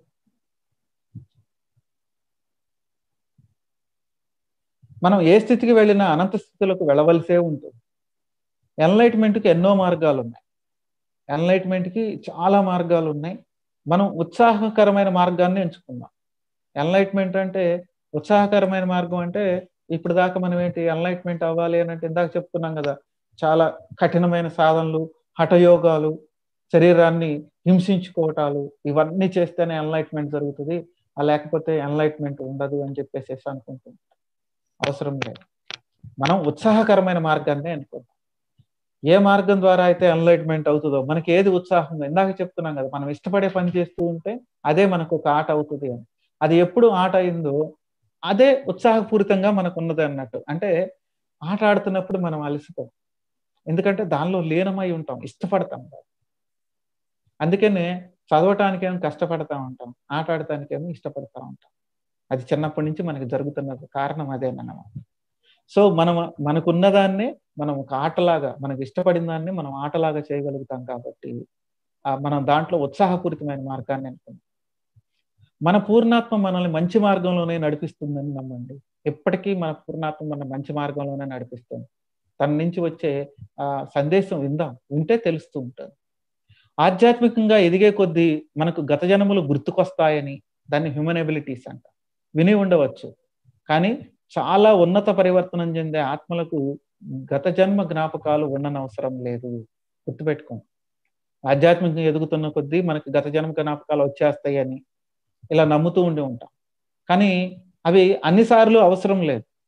మనం ఏ స్థితికి వెళ్ళినా అనంత స్థితిలోకి వెళ్ళవలసే ఉంటుంది. ఎన్లైట్మెంట్కి ఎన్నో మార్గాలు ఉన్నాయి. ఎన్లైట్మెంట్కి చాలా మార్గాలు ఉన్నాయి. మనం ఉత్సాహకరమైన మార్గాన్ని ఎంచుకుందాం. ఎన్లైట్మెంట్ అంటే ఉత్సాహకరమైన మార్గం అంటే, ఇప్పుడు దాకా మనం ఏంటి ఎన్లైట్మెంట్ అవ్వాలి అని అంటే ఇందాక చెప్తున్నాం కదా, చాలా కఠినమైన సాధనలు, హఠయోగాలు, శరీరాన్ని హింసించుకోవటాలు, ఇవన్నీ చేస్తేనే ఎన్లైట్మెంట్ జరుగుతుంది. లేకపోతే ఎన్లైట్మెంట్ ఉండదు అని చెప్పేసి అనుకుంటున్నాం. అవసరం లేదు. మనం ఉత్సాహకరమైన మార్గాన్ని అనుకుంటాం. ఏ మార్గం ద్వారా అయితే ఎన్లైట్మెంట్ అవుతుందో, మనకి ఏది ఉత్సాహం, ఇందాక చెప్తున్నాం కదా, మనం ఇష్టపడే పని చేస్తూ ఉంటే అదే మనకు ఒక ఆట అవుతుంది అని. అది ఎప్పుడు ఆట అయిందో అదే ఉత్సాహపూరితంగా మనకు ఉన్నది అన్నట్టు. అంటే ఆట ఆడుతున్నప్పుడు మనం అలసిపోం, ఎందుకంటే దానిలో లీనమై ఉంటాం, ఇష్టపడతాం. అందుకనే చదవటానికేమో కష్టపడతా ఉంటాం, ఆట ఆడటానికేమో ఇష్టపడతా ఉంటాం. అది చిన్నప్పటి నుంచి మనకి జరుగుతున్న కారణం అదేనమాట. సో మనకున్నదాన్నే మనం ఒక ఆటలాగా, మనకి ఇష్టపడిన దాన్ని మనం ఆటలాగా చేయగలుగుతాం. కాబట్టి మనం దాంట్లో ఉత్సాహపూరితమైన మార్గాన్ని అనుకుంటాం. మన పూర్ణాత్మ మనల్ని మంచి మార్గంలోనే నడిపిస్తుందని నమ్మండి. ఎప్పటికీ మన పూర్ణాత్మ మన మంచి మార్గంలోనే నడిపిస్తుంది. తన నుంచి వచ్చే సందేశం వింటే తెలుస్తూ ఉంటుంది. ఆధ్యాత్మికంగా ఎదిగే కొద్దీ మనకు గత జన్మలు గుర్తుకొస్తాయని, దాన్ని హ్యూమన్ ఎబిలిటీస్ అంట. విని ఉండవచ్చు, కానీ చాలా ఉన్నత పరివర్తనం చెందే ఆత్మలకు గత జన్మ జ్ఞాపకాలు ఉండనవసరం లేదు. గుర్తుపెట్టుకోండి. ఆధ్యాత్మికంగా ఎదుగుతున్న కొద్దీ మనకు గత జన్మ జ్ఞాపకాలు వచ్చేస్తాయని ఇలా నమ్ముతూ ఉండి ఉంటాం. కానీ అవి అన్నిసార్లు అవసరం లేదు.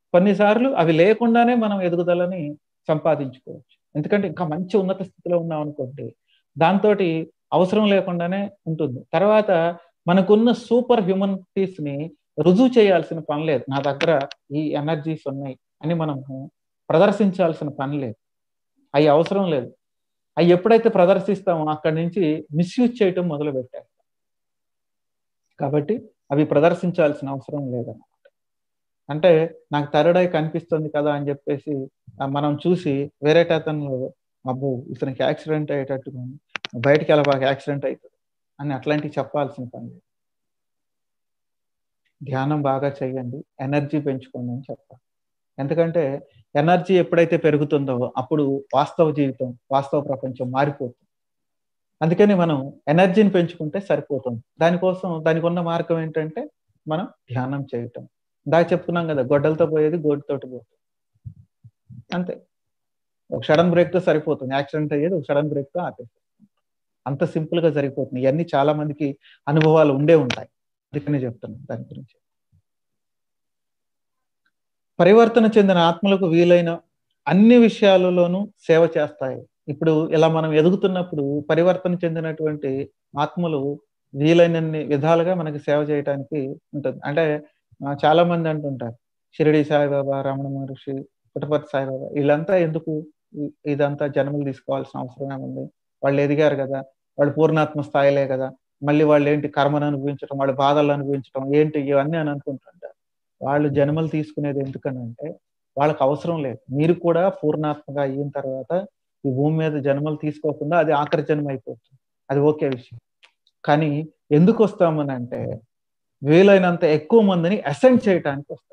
కొన్నిసార్లు అవి లేకుండానే మనం ఎదుగుదలని సంపాదించుకోవచ్చు. ఎందుకంటే ఇంకా మంచి ఉన్నత స్థితిలో ఉన్నాం అనుకోండి, దాంతో అవసరం లేకుండానే ఉంటుంది. తర్వాత మనకున్న సూపర్ హ్యూమనిటీస్ ని రుజువు చేయాల్సిన పని లేదు. నా దగ్గర ఈ ఎనర్జీస్ ఉన్నాయి అని మనము ప్రదర్శించాల్సిన పని లేదు. అవి అవసరం లేదు. అవి ఎప్పుడైతే ప్రదర్శిస్తామో అక్కడి నుంచి మిస్యూజ్ చేయటం మొదలు పెట్టారు. కాబట్టి అవి ప్రదర్శించాల్సిన అవసరం లేదన్నమాట. అంటే నాకు థర్డ్ ఐ కనిపిస్తుంది కదా అని చెప్పేసి మనం చూసి వేరే అతను అబ్బో ఇతనికి యాక్సిడెంట్ అయ్యేటట్టుగా బయటికి వెళ్ళబాక యాక్సిడెంట్ అవుతుంది అని అట్లాంటివి చెప్పాల్సిన పని లేదు. ధ్యానం బాగా చేయండి, ఎనర్జీ పెంచుకోండి అని చెప్పాలి. ఎందుకంటే ఎనర్జీ ఎప్పుడైతే పెరుగుతుందో అప్పుడు వాస్తవ జీవితం, వాస్తవ ప్రపంచం మారిపోతుంది. అందుకని మనం ఎనర్జీని పెంచుకుంటే సరిపోతుంది. దానికోసం దానికి ఉన్న మార్గం ఏంటంటే మనం ధ్యానం చేయటం. దాకా చెప్పుకున్నాం కదా, గొడ్డలతో పోయేది గోటితోటి పోతుంది, అంతే. ఒక సడన్ బ్రేక్ తో సరిపోతుంది. యాక్సిడెంట్ అయ్యేది ఒక సడన్ బ్రేక్ తో ఆపేస్తుంది. అంత సింపుల్ గా సరిపోతుంది. ఇవన్నీ చాలా మందికి అనుభవాలు ఉండే ఉంటాయి, అందుకనే చెప్తున్నాను దాని గురించి. పరివర్తన చెందిన ఆత్మలకు వీలైన అన్ని విషయాలలోనూ సేవ చేస్తాయి. ఇప్పుడు ఇలా మనం ఎదుగుతున్నప్పుడు పరివర్తన చెందినటువంటి ఆత్మలు వీలైనన్ని విధాలుగా మనకి సేవ చేయడానికి ఉంటుంది. అంటే చాలా మంది అంటుంటారు, షిరిడి సాయిబాబా, రమణ మహర్షి, పుట్టపర్తి సాయిబాబా వీళ్ళంతా ఎందుకు ఇదంతా జన్మలు తీసుకోవాల్సిన అవసరం ఏముంది, వాళ్ళు ఎదిగారు కదా, వాళ్ళు పూర్ణాత్మ స్థాయిలే కదా, మళ్ళీ వాళ్ళు ఏంటి కర్మను అనుభవించడం, వాళ్ళు బాధలు అనుభవించడం ఏంటి ఇవన్నీ అని అనుకుంటుంటారు. వాళ్ళు జన్మలు తీసుకునేది ఎందుకనంటే వాళ్ళకి అవసరం లేదు. మీరు కూడా పూర్ణాత్మగా అయిన తర్వాత ఈ భూమి మీద జన్మలు తీసుకోకుండా అది ఆఖరి జన్మ అయిపోతుంది, అది ఓకే విషయం. కానీ ఎందుకు వస్తామని అంటే వీలైనంత ఎక్కువ మందిని అసెండ్ చేయటానికి వస్తాం.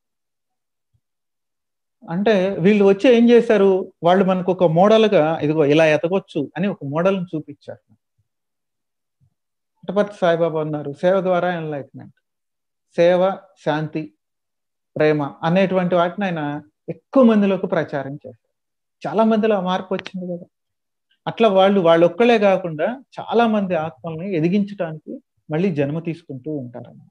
అంటే వీళ్ళు వచ్చి ఏం చేశారు, వాళ్ళు మనకు ఒక మోడల్గా ఇదిగో ఇలా ఎతగొచ్చు అని ఒక మోడల్ని చూపించారు. పుట్టపర్తి సాయిబాబా అన్నారు, సేవ ద్వారా ఎన్లైట్మెంట్, సేవ, శాంతి, ప్రేమ అనేటువంటి వాటిని ఆయన ఎక్కువ మందిలోకి ప్రచారం చేశారు. చాలా మందిలో మార్పు వచ్చింది కదా. అట్లా వాళ్ళు ఒక్కలే కాకుండా చాలా మంది ఆత్మల్ని ఎదిగించడానికి మళ్ళీ జన్మ తీసుకుంటూ ఉంటారన్నమాట.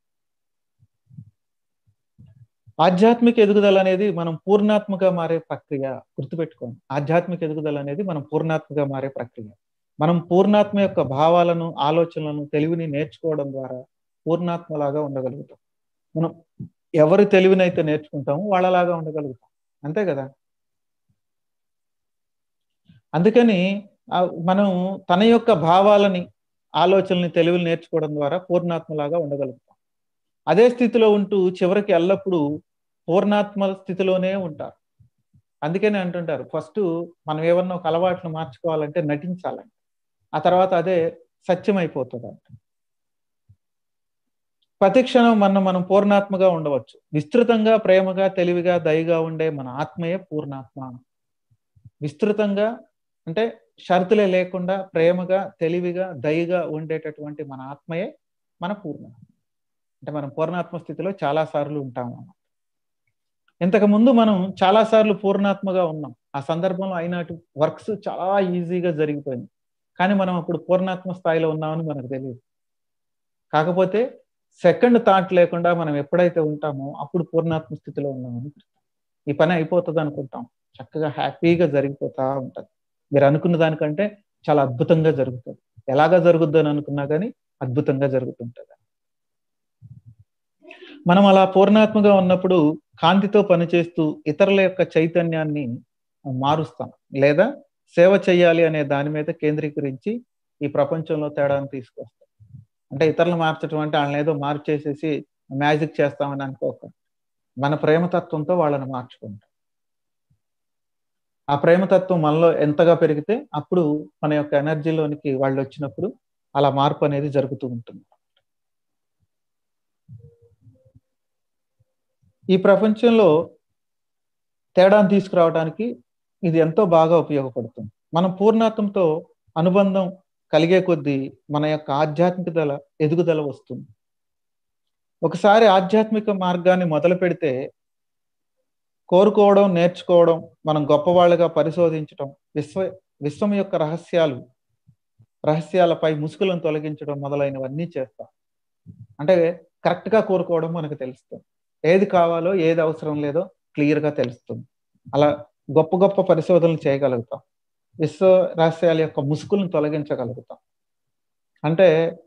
ఆధ్యాత్మిక ఎదుగుదల అనేది మనం పూర్ణాత్మగా మారే ప్రక్రియ. గుర్తుపెట్టుకోండి, ఆధ్యాత్మిక ఎదుగుదల అనేది మనం పూర్ణాత్మగా మారే ప్రక్రియ. మనం పూర్ణాత్మ యొక్క భావాలను, ఆలోచనలను, తెలివిని నేర్చుకోవడం ద్వారా పూర్ణాత్మలాగా ఉండగలుగుతాం. మనం ఎవరి తెలివినైతే నేర్చుకుంటామో వాళ్ళలాగా ఉండగలుగుతాం, అంతే కదా. అందుకని మనం తన యొక్క భావాలని, ఆలోచనని, తెలివిని నేర్చుకోవడం ద్వారా పూర్ణాత్మలాగా ఉండగలుగుతాం. అదే స్థితిలో ఉంటూ చివరికి ఎల్లప్పుడూ పూర్ణాత్మ స్థితిలోనే ఉంటారు. అందుకని అంటుంటారు, ఫస్ట్ మనం ఏమన్నా ఒక అలవాట్లు మార్చుకోవాలంటే నటించాలంట, ఆ తర్వాత అదే సత్యం అయిపోతుందంట. ప్రతిక్షణం మనం పూర్ణాత్మగా ఉండవచ్చు. విస్తృతంగా ప్రేమగా, తెలివిగా, దయగా ఉండే మన ఆత్మయే పూర్ణాత్మ. విస్తృతంగా అంటే షరతులే లేకుండా ప్రేమగా, తెలివిగా, దయగా ఉండేటటువంటి మన ఆత్మయే మన పూర్ణాత్మ. అంటే మనం పూర్ణాత్మ స్థితిలో చాలా సార్లు ఉంటాము అన్నమాట. ఇంతకు ముందు మనం చాలా సార్లు పూర్ణాత్మగా ఉన్నాం. ఆ సందర్భంలో అయినట్టు వర్క్స్ చాలా ఈజీగా జరిగిపోయింది. కానీ మనం అప్పుడు పూర్ణాత్మ స్థాయిలో ఉన్నామని మనకు తెలియదు. కాకపోతే సెకండ్ థాట్ లేకుండా మనం ఎప్పుడైతే ఉంటామో అప్పుడు పూర్ణాత్మ స్థితిలో ఉన్నామని ఈ పని అయిపోతుంది అనుకుంటాం. చక్కగా హ్యాపీగా జరిగిపోతా ఉంటుంది. మీరు అనుకున్న దానికంటే చాలా అద్భుతంగా జరుగుతుంది. ఎలాగా జరుగుద్ది అని అనుకున్నా కానీ అద్భుతంగా జరుగుతుంటుంది. మనం అలా పూర్ణాత్మగా ఉన్నప్పుడు కాంతితో పనిచేస్తూ ఇతరుల యొక్క చైతన్యాన్ని మారుస్తాం, లేదా సేవ చేయాలి అనే దాని మీద కేంద్రీకరించి ఈ ప్రపంచంలో తేడాను తీసుకొస్తాం. అంటే ఇతరులు మార్చడం అంటే వాళ్ళని ఏదో మార్చేసేసి మ్యాజిక్ చేస్తామని అనుకోక, మన ప్రేమతత్వంతో వాళ్ళని మార్చుకుంటాం. ఆ ప్రేమతత్వం మనలో ఎంతగా పెరిగితే అప్పుడు మన యొక్క ఎనర్జీలోనికి వాళ్ళు వచ్చినప్పుడు అలా మార్పు అనేది జరుగుతూ ఉంటుంది. ఈ ప్రపంచంలో తేడాను తీసుకురావడానికి ఇది ఎంతో బాగా ఉపయోగపడుతుంది. మనం పూర్ణాత్మతో అనుబంధం కలిగే కొద్దీ మన యొక్క ఆధ్యాత్మిక ఎదుగుదల వస్తుంది. ఒకసారి ఆధ్యాత్మిక మార్గాన్ని మొదలు పెడితే కోరుకోవడం, నేర్చుకోవడం, మనం గొప్పవాళ్ళుగా పరిశోధించడం, విశ్వం యొక్క రహస్యాలపై ముసుగులను తొలగించడం మొదలైనవన్నీ చేస్తాం. అంటే కరెక్ట్గా కోరుకోవడం మనకు తెలుస్తుంది. ఏది కావాలో ఏది అవసరం లేదో క్లియర్గా తెలుస్తుంది. అలా గొప్ప గొప్ప పరిశోధనలు చేయగలుగుతాం. విశ్వ రహస్యాల యొక్క ముసుగులను తొలగించగలుగుతాం. అంటే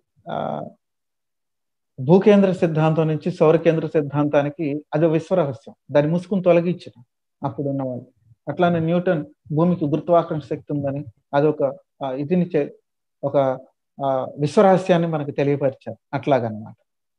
భూకేంద్ర సిద్ధాంతం నుంచి సౌర కేంద్ర సిద్ధాంతానికి అది విశ్వ రహస్యం. దాని ముసుగును తొలగించిన అప్పుడు ఉన్నవాళ్ళు. అట్లానే న్యూటన్ భూమికి గురుత్వాకర్షణ శక్తి ఉందని అదొక ఇదిని ఒక విశ్వరహస్యాన్ని మనకు తెలియపరిచారు. అట్లాగనమాట.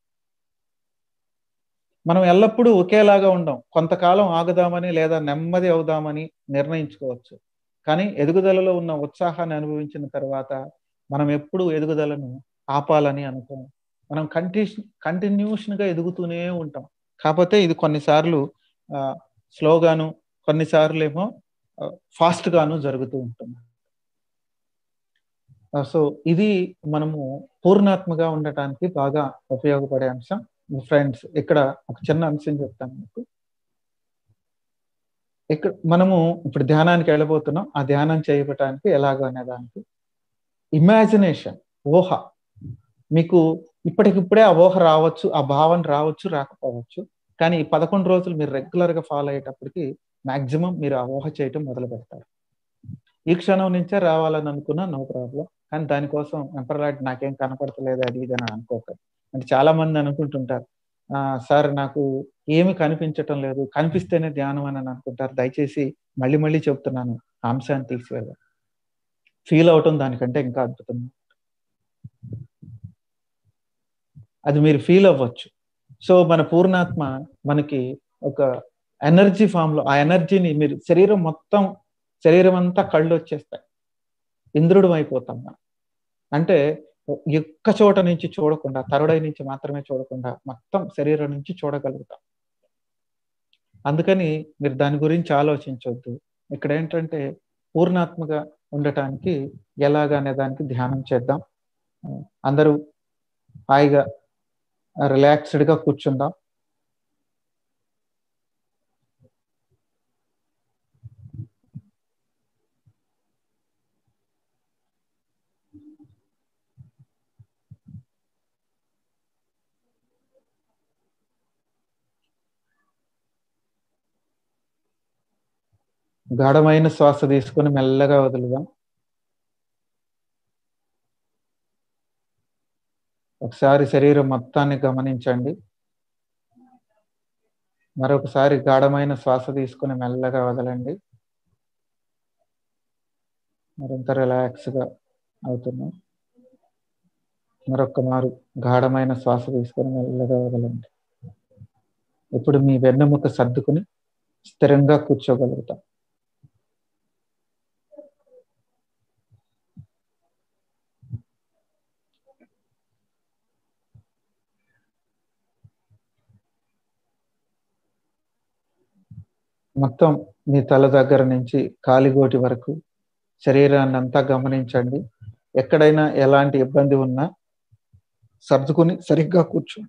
మనం ఎల్లప్పుడూ ఒకేలాగా ఉండం. కొంతకాలం ఆగుదామని లేదా నెమ్మది అవుదామని నిర్ణయించుకోవచ్చు. కానీ ఎదుగుదలలో ఉన్న ఉత్సాహాన్ని అనుభవించిన తర్వాత మనం ఎప్పుడూ ఎదుగుదలను ఆపాలని అనుకోం. మనం కంటిన్యూషన్గా ఎదుగుతూనే ఉంటాం. కాకపోతే ఇది కొన్నిసార్లు స్లోగాను, కొన్నిసార్లు ఏమో ఫాస్ట్గాను జరుగుతూ ఉంటుంది. సో ఇది మనము పూర్ణాత్మగా ఉండటానికి బాగా ఉపయోగపడే అంశం. ఫ్రెండ్స్, ఇక్కడ ఒక చిన్న అంశం చెప్తాను మీకు. ఇక్కడ మనము ఇప్పుడు ధ్యానానికి వెళ్ళబోతున్నాం. ఆ ధ్యానం చేయటానికి ఎలాగో అనేదానికి ఇమాజినేషన్, ఊహ. మీకు ఇప్పటికిప్పుడే ఆ ఊహ రావచ్చు, ఆ భావన రావచ్చు, రాకపోవచ్చు. కానీ 11 రోజులు మీరు రెగ్యులర్గా ఫాలో అయ్యేటప్పటికి మాక్సిమం మీరు ఆ ఊహ చేయటం మొదలు పెడతారు. ఈ క్షణం నుంచే రావాలని అనుకున్నా నో ప్రాబ్లం. కానీ దానికోసం ఎంపర్లాంటి నాకేం కనపడతలేదు అది ఇది అని అనుకోకండి. అంటే చాలా మంది అనుకుంటుంటారు, సార్ నాకు ఏమి కనిపించటం లేదు, కనిపిస్తేనే ధ్యానం అని అనుకుంటారు. దయచేసి మళ్ళీ మళ్ళీ చెప్తున్నాను, అంశాన్ని తీసివేయాలి. ఫీల్ అవటం దానికంటే ఇంకా అద్భుతం. అది మీరు ఫీల్ అవ్వచ్చు. సో మన పూర్ణాత్మ మనకి ఒక ఎనర్జీ ఫామ్లో, ఆ ఎనర్జీని మీరు శరీరం అంతా కళ్ళు వచ్చేస్తాయి, ఇంద్రుడు అయిపోతాం మనం. అంటే ఎక్క చోట నుంచి చూడకుండా, తరుడై నుంచి మాత్రమే చూడకుండా మొత్తం శరీరం నుంచి చూడగలుగుతాం. అందుకని మీరు దాని గురించి ఆలోచించవద్దు. ఇక్కడ ఏంటంటే పూర్ణాత్మగా ఉండటానికి ఎలాగనే దానికి ధ్యానం చేద్దాం. అందరూ హాయిగా రిలాక్స్డ్గా కూర్చుందాం. గాఢమైన శ్వాస తీసుకొని మెల్లగా వదులుదాం. ఒకసారి శరీరం మొత్తాన్ని గమనించండి. మరొకసారి గాఢమైన శ్వాస తీసుకొని మెల్లగా వదలండి. మరింత రిలాక్స్గా అవుతున్నాం. మరొక మారు గాఢమైన శ్వాస తీసుకొని మెల్లగా వదలండి. ఇప్పుడు మీ వెన్నెముక సర్దుకుని స్థిరంగా కూర్చోగలుగుతాం. మొత్తం మీ తల దగ్గర నుంచి కాలిగోటి వరకు శరీరాన్ని అంతా గమనించండి. ఎక్కడైనా ఎలాంటి ఇబ్బంది ఉన్నా సర్దుకుని సరిగ్గా కూర్చోండి.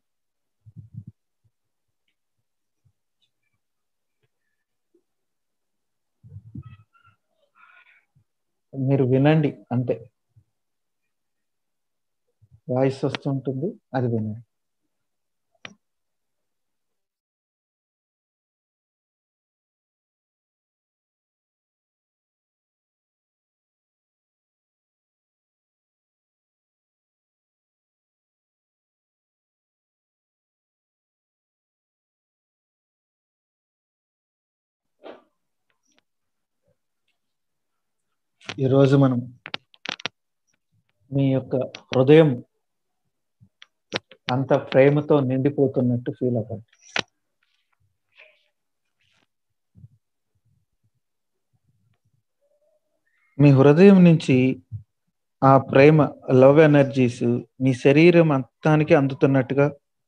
మీరు వినండి అంతే. వాయిస్ వస్తుంటుంది, అది వినండి. ఈరోజు మనం మీ యొక్క హృదయం అంత ప్రేమతో నిండిపోతున్నట్టు ఫీల్ అవ్వండి. మీ హృదయం నుంచి ఆ ప్రేమ, లవ్ ఎనర్జీస్ మీ శరీరం అంతానికి అందుతున్నట్టుగా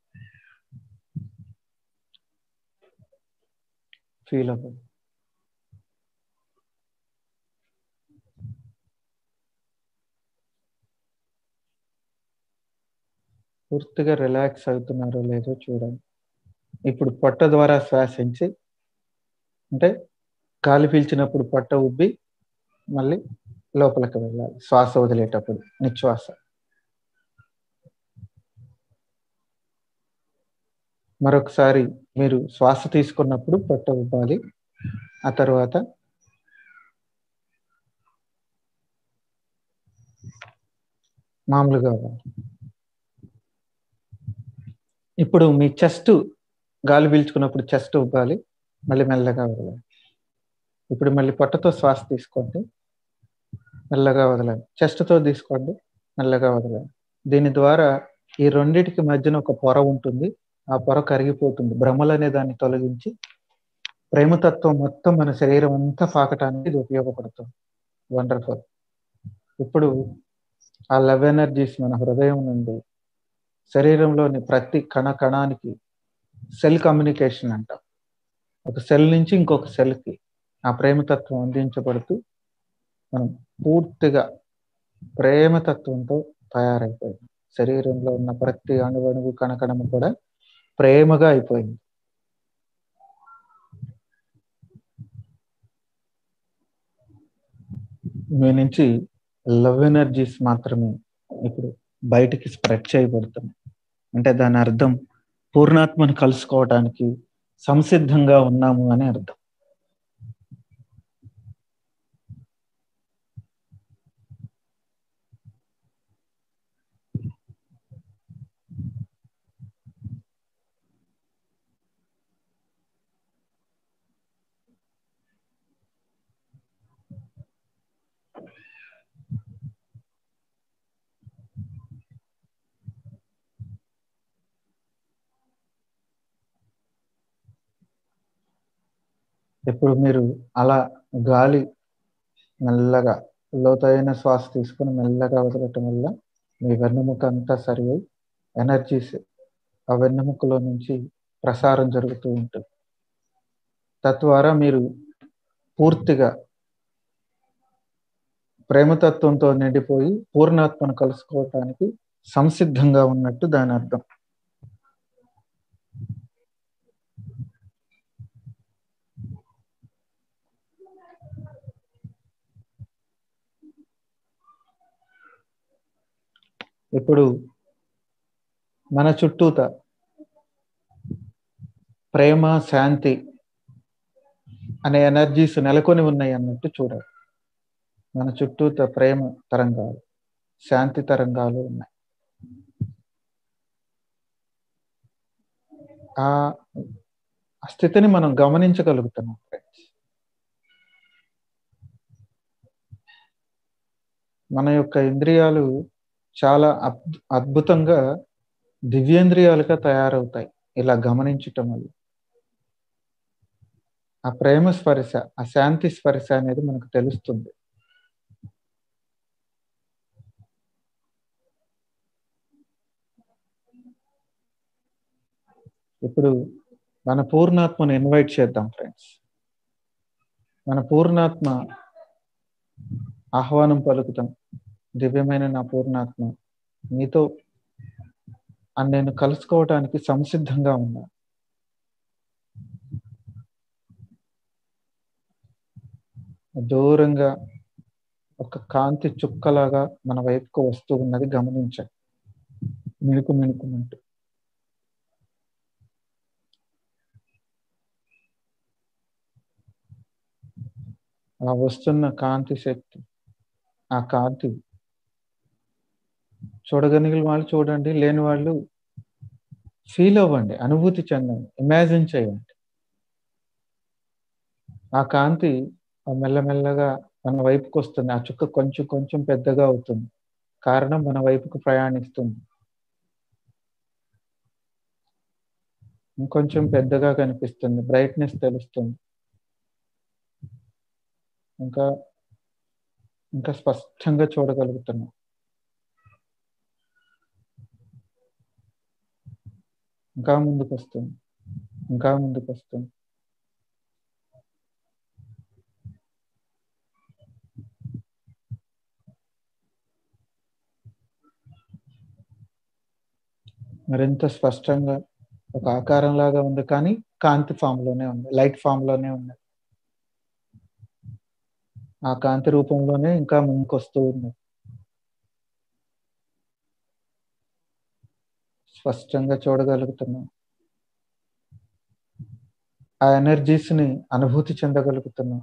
ఫీల్ అవ్వండి. పూర్తిగా రిలాక్స్ అవుతున్నారో లేదో చూడండి. ఇప్పుడు పొట్ట ద్వారా శ్వాసించి, అంటే గాలి పీల్చినప్పుడు పొట్ట ఉబ్బి మళ్ళీ లోపలికి వెళ్ళాలి. శ్వాస వదిలేటప్పుడు నిశ్వాస. మరొకసారి మీరు శ్వాస తీసుకున్నప్పుడు పొట్ట ఉబ్బాలి. ఆ తర్వాత మామూలుగా అవ్వాలి. ఇప్పుడు మీ చెస్ట్ గాలి పీల్చుకున్నప్పుడు చెస్ట్ ఉబ్బాలి. మళ్ళీ మెల్లగా వదలాలి. ఇప్పుడు మళ్ళీ పొట్టతో శ్వాస తీసుకోండి. మెల్లగా వదలాలి. చెస్ట్‌తో తీసుకోండి. మెల్లగా వదలాలి. దీని ద్వారా ఈ రెండిటికి మధ్యన ఒక పొర ఉంటుంది. ఆ పొర కరిగిపోతుంది. భ్రమలనే దాన్ని తొలగించి ప్రేమతత్వం మొత్తం మన శరీరం అంతా పాకటానికి ఇది ఉపయోగపడుతుంది. వండర్‌ఫుల్. ఇప్పుడు ఆ లవ్ ఎనర్జీస్ మన హృదయం నుండి శరీరంలోని ప్రతి కణానికి సెల్ కమ్యూనికేషన్ అంటాం. ఒక సెల్ నుంచి ఇంకొక సెల్‌కి ఆ ప్రేమతత్వం అందించబడుతూ మనం పూర్తిగా ప్రేమతత్వంతో తయారైపోయింది. శరీరంలో ఉన్న ప్రతి అణువణువు కణకణము కూడా ప్రేమగా అయిపోయింది. మీ నుంచి లవ్ ఎనర్జీస్ మాత్రమే ఇప్పుడు బయటికి స్ప్రెడ్ చేయబడుతున్నాయి. అంటే దాని అర్థం పూర్ణాత్మను కలుసుకోవడానికి సంసిద్ధంగా ఉన్నాము అని అర్థం. ఇప్పుడు మీరు అలా గాలి మెల్లగా లోతైన శ్వాస తీసుకుని మెల్లగా వదలటం వల్ల మీ వెన్నెముక అంతా సరి అయి ఎనర్జీస్ ఆ వెన్నెముకలో నుంచి ప్రసారం జరుగుతూ ఉంటుంది. తద్వారా మీరు పూర్తిగా ప్రేమతత్వంతో నిండిపోయి పూర్ణాత్మను కలుసుకోవటానికి సంసిద్ధంగా ఉన్నట్టు దాని అర్థం. ఇప్పుడు మన చుట్టూత ప్రేమ, శాంతి అనే ఎనర్జీస్ నెలకొని ఉన్నాయి అన్నట్టు చూడాలి. మన చుట్టూత ప్రేమ తరంగాలు, శాంతి తరంగాలు ఉన్నాయి. ఆ స్థితిని మనం గమనించగలుగుతున్నాం ఫ్రెండ్స్. మన యొక్క ఇంద్రియాలు చాలా అద్భుతంగా దివ్యేంద్రియాలుగా తయారవుతాయి ఇలా గమనించటం వల్ల. ఆ ప్రేమ స్పర్శ, ఆ శాంతి స్పర్శ అనేది మనకు తెలుస్తుంది. ఇప్పుడు మన పూర్ణాత్మను ఇన్వైట్ చేద్దాం ఫ్రెండ్స్. మన పూర్ణాత్మ ఆహ్వానం పలుకుతాం. దివ్యమైన నా పూర్ణాత్మ, మీతో నేను కలుసుకోవటానికి సంసిద్ధంగా ఉన్నా. దూరంగా ఒక కాంతి చుక్కలాగా మన వైపుకు వస్తూ ఉన్నది గమనించండి. మిణుకు మిణుకుమంటూ. ఆ వస్తున్న కాంతి శక్తి, ఆ కాంతి చూడగలిగిన వాళ్ళు చూడండి, లేని వాళ్ళు ఫీల్ అవ్వండి, అనుభూతి చెందండి, ఇమాజిన్ చేయండి. ఆ కాంతి మెల్లమెల్లగా మన వైపుకు వస్తుంది. ఆ చుక్క కొంచెం కొంచెం పెద్దగా అవుతుంది. కారణం మన వైపుకు ప్రయాణిస్తుంది. ఇంకొంచెం పెద్దగా కనిపిస్తుంది, బ్రైట్నెస్ తెలుస్తుంది. ఇంకా ఇంకా స్పష్టంగా చూడగలుగుతున్నాం. ఇంకా ముందుకు వస్తుంది, ఇంకా ముందుకు వస్తుంది. మరింత స్పష్టంగా ఒక ఆకారం లాగా ఉంది, కానీ కాంతి ఫామ్ లోనే ఉంది, లైట్ ఫామ్ లోనే ఉంది. ఆ కాంతి రూపంలోనే ఇంకా ముందుకు వస్తూ ఉంది. స్పష్టంగా చూడగలుగుతున్నాం. ఆ ఎనర్జీస్ని అనుభూతి చెందగలుగుతున్నాం.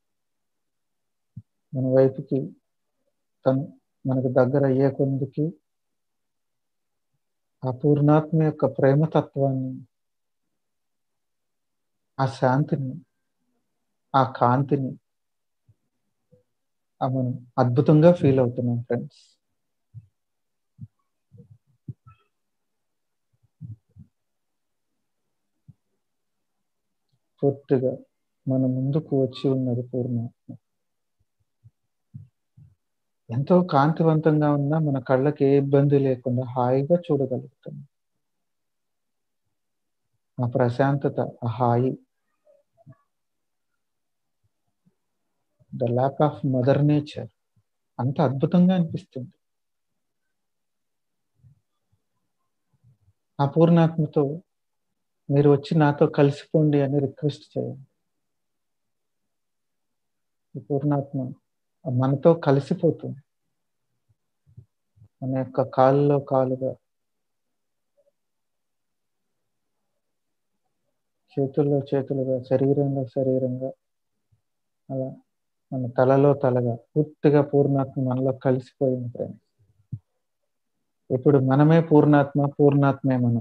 మన వైపుకి తను మనకు దగ్గర అయ్యే కొందికి ఆ పూర్ణాత్మ యొక్క ప్రేమతత్వాన్ని, ఆ శాంతిని, ఆ కాంతిని మనం అద్భుతంగా ఫీల్ అవుతున్నాం ఫ్రెండ్స్. పూర్తిగా మన ముందుకు వచ్చి ఉన్నది పూర్ణాత్మ. ఎంతో కాంతివంతంగా ఉన్నా మన కళ్ళకి ఏ ఇబ్బంది లేకుండా హాయిగా చూడగలుగుతాం. ఆ ప్రశాంతత, ఆ హాయి, the lap of mother nature అంత అద్భుతంగా అనిపిస్తుంది. ఆ పూర్ణాత్మతో మీరు వచ్చి నాతో కలిసిపోండి అని రిక్వెస్ట్ చేయండి. ఈ పూర్ణాత్మ మనతో కలిసిపోతుంది. మన యొక్క కాలులో కాలుగా, చేతుల్లో చేతులుగా, శరీరంలో శరీరంగా, అలా మన తలలో తలగా పూర్తిగా పూర్ణాత్మ మనలో కలిసిపోయింది ఫ్రెండ్స్. ఇప్పుడు మనమే పూర్ణాత్మ, పూర్ణాత్మే మనం.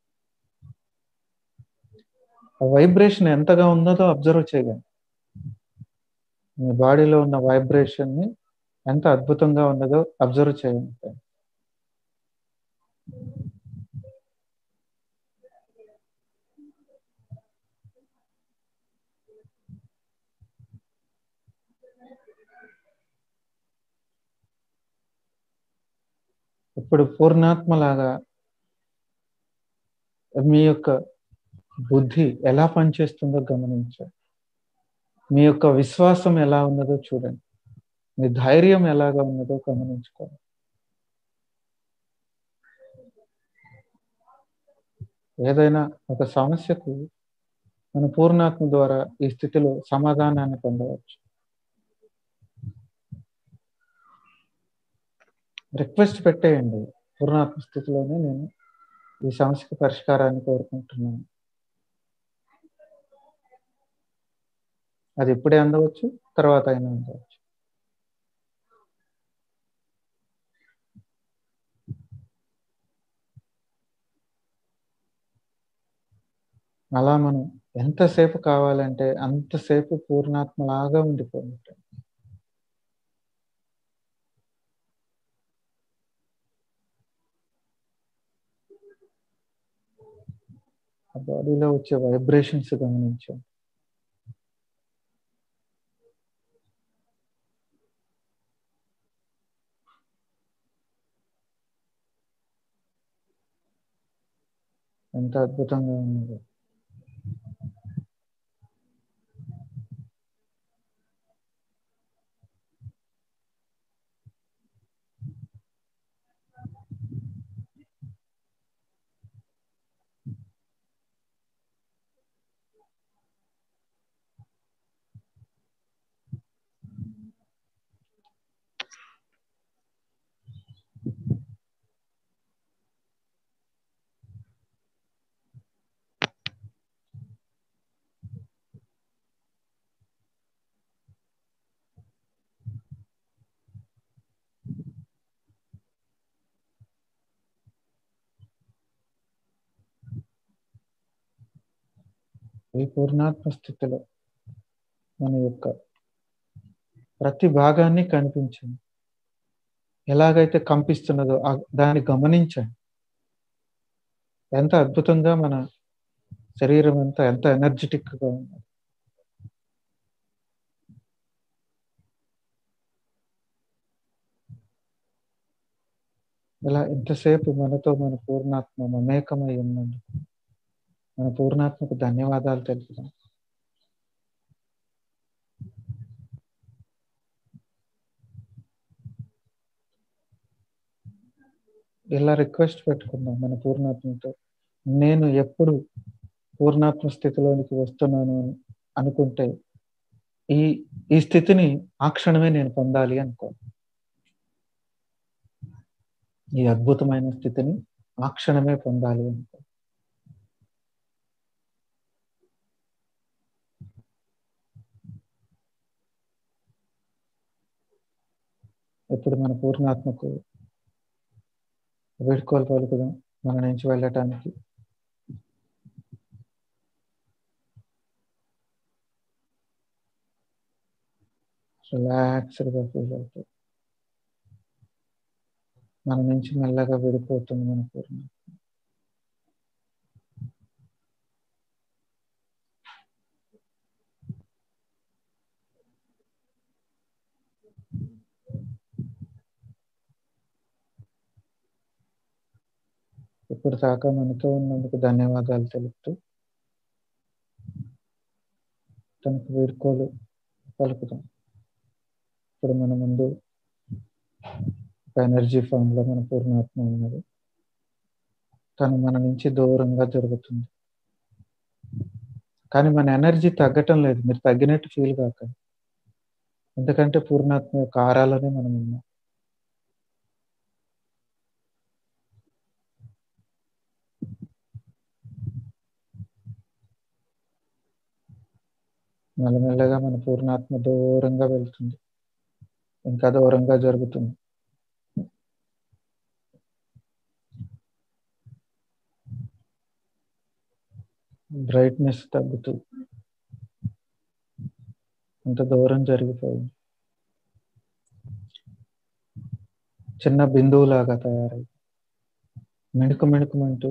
ఆ వైబ్రేషన్ ఎంతగా ఉన్నదో అబ్జర్వ్ చేయండి. మీ బాడీలో ఉన్న వైబ్రేషన్ని ఎంత అద్భుతంగా ఉన్నదో అబ్జర్వ్ చేయండి ఫ్రెండ్స్. ఇప్పుడు పూర్ణాత్మలాగా మీ యొక్క బుద్ధి ఎలా పనిచేస్తుందో గమనించండి. మీ యొక్క విశ్వాసం ఎలా ఉన్నదో చూడండి. మీ ధైర్యం ఎలాగా ఉన్నదో గమనించుకోండి. ఏదైనా ఒక సమస్యకు మన పూర్ణాత్మ ద్వారా ఈ స్థితిలో సమాధానాన్ని పొందవచ్చు. రిక్వెస్ట్ పెట్టేయండి, పూర్ణాత్మ స్థితిలోనే నేను ఈ సమస్యకు పరిష్కారాన్ని కోరుకుంటున్నాను. అది ఇప్పుడే అందవచ్చు, తర్వాత అయినా అందవచ్చు. అలా మనం ఎంతసేపు కావాలంటే అంతసేపు పూర్ణాత్మలాగా ఉండిపోయింటాం. ఆ బాడీలో వచ్చే వైబ్రేషన్స్ గమనించండి. ఎంత అద్భుతంగా ఉన్నదో. ఈ పూర్ణాత్మ స్థితిలో మన యొక్క ప్రతి భాగాన్ని కనిపించండి. ఎలాగైతే కంపిస్తున్నదో దాన్ని గమనించండి. ఎంత అద్భుతంగా మన శరీరం అంతా ఎంత ఎనర్జెటిక్గా ఉంది. ఇలా ఇంతసేపు మనతో మన పూర్ణాత్మ మమేకమై ఉన్నందుకు మన పూర్ణాత్మకు ధన్యవాదాలు తెలుపుతాం. ఇలా రిక్వెస్ట్ పెట్టుకుందాం మన పూర్ణాత్మతో. నేను ఎప్పుడు పూర్ణాత్మ స్థితిలోనికి వస్తున్నాను అని అనుకుంటే ఈ ఈ స్థితిని ఆ క్షణమే నేను పొందాలి అనుకో. ఈ అద్భుతమైన స్థితిని ఆ క్షణమే పొందాలి అనుకో. ఇప్పుడు మన పూర్ణాత్మకు వేడుకోలు పలుకుదాం మన నుంచి వెళ్ళటానికి. రిలాక్స్డ్గా ఫీల్ అవుతుంది. మన నుంచి మెల్లగా విడిపోతుంది మన పూర్ణాత్మ. ఇప్పుడు దాకా మనతో ఉన్నందుకు ధన్యవాదాలు తెలుపుతూ తనకు వేడుకోలు పలుకుతాం. ఇప్పుడు మన ముందు ఒక ఎనర్జీ ఫామ్లో మన పూర్ణాత్మ ఉన్నది. తను మన నుంచి దూరంగా జరుగుతుంది, కానీ మన ఎనర్జీ తగ్గటం లేదు. మీరు తగ్గినట్టు ఫీల్ కాకండి, ఎందుకంటే పూర్ణాత్మ యొక్క ఆరాలోనే మనం ఉన్నాం. మెల్లమెల్లగా మన పూర్ణాత్మ దూరంగా వెళ్తుంది, ఇంకా దూరంగా జరుగుతుంది. బ్రైట్నెస్ తగ్గుతూ అంత దూరం జరిగిపోయింది. చిన్న బిందువులాగా తయారై మిణుకు మిణుకుమంటూ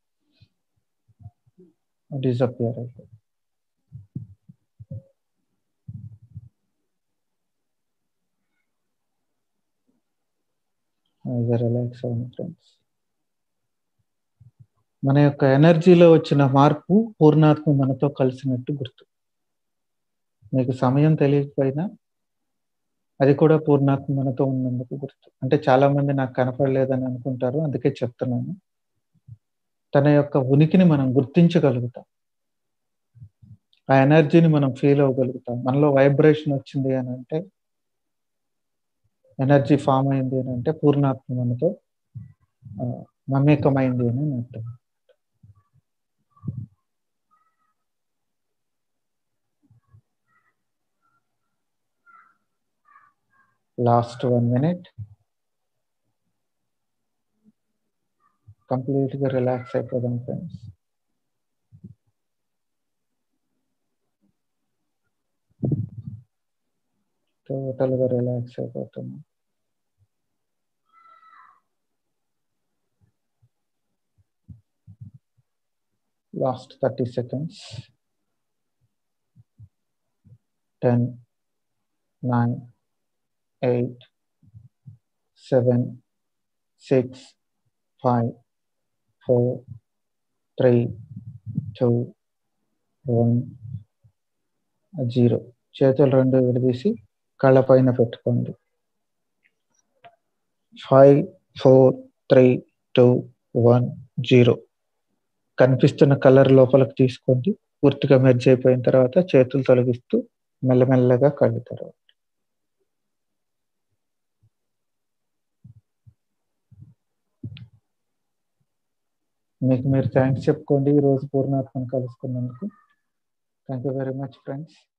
డిజపియర్ అయిపోయింది. రిలాక్స్ అవ్వండి ఫ్రెండ్స్. మన యొక్క ఎనర్జీలో వచ్చిన మార్పు పూర్ణాత్మ మనతో కలిసినట్టు గుర్తు. మీకు సమయం తెలియకపోయినా అది కూడా పూర్ణాత్మ మనతో ఉన్నందుకు గుర్తు. అంటే చాలా మంది నాకు కనపడలేదని అనుకుంటారు, అందుకే చెప్తున్నాను. తన యొక్క ఉనికిని మనం గుర్తించగలుగుతాం, ఆ ఎనర్జీని మనం ఫీల్ అవ్వగలుగుతాం. మనలో వైబ్రేషన్ వచ్చింది అని అంటే, ఎనర్జీ ఫామ్ అయింది అని అంటే పూర్ణాత్మ మనతో మమేకమైంది అని అర్థం. లాస్ట్ 1 minute కంప్లీట్గా రిలాక్స్ అయిపోదాం ఫ్రెండ్స్. టోటల్గా రిలాక్స్ అయిపోతున్నాం. Last 30 seconds. 10, 9, 8, 7, 6, 5, 4, 3, 2, 1, 0. చేతులు రెండు విడదీసి కళ్ళ పైన పెట్టుకోండి. 5, 4, 3, 2, 1, 0. కనిపిస్తున్న కలర్ లోపలికి తీసుకోండి. పూర్తిగా మెర్జ్ అయిపోయిన తర్వాత చేతులు తొలగిస్తూ మెల్లమెల్లగా కళ్ళు తెరవండి. మీకు మీరు థ్యాంక్స్ చెప్పుకోండి ఈరోజు పూర్ణాత్మను కలుసుకున్నందుకు. Thank you very much friends.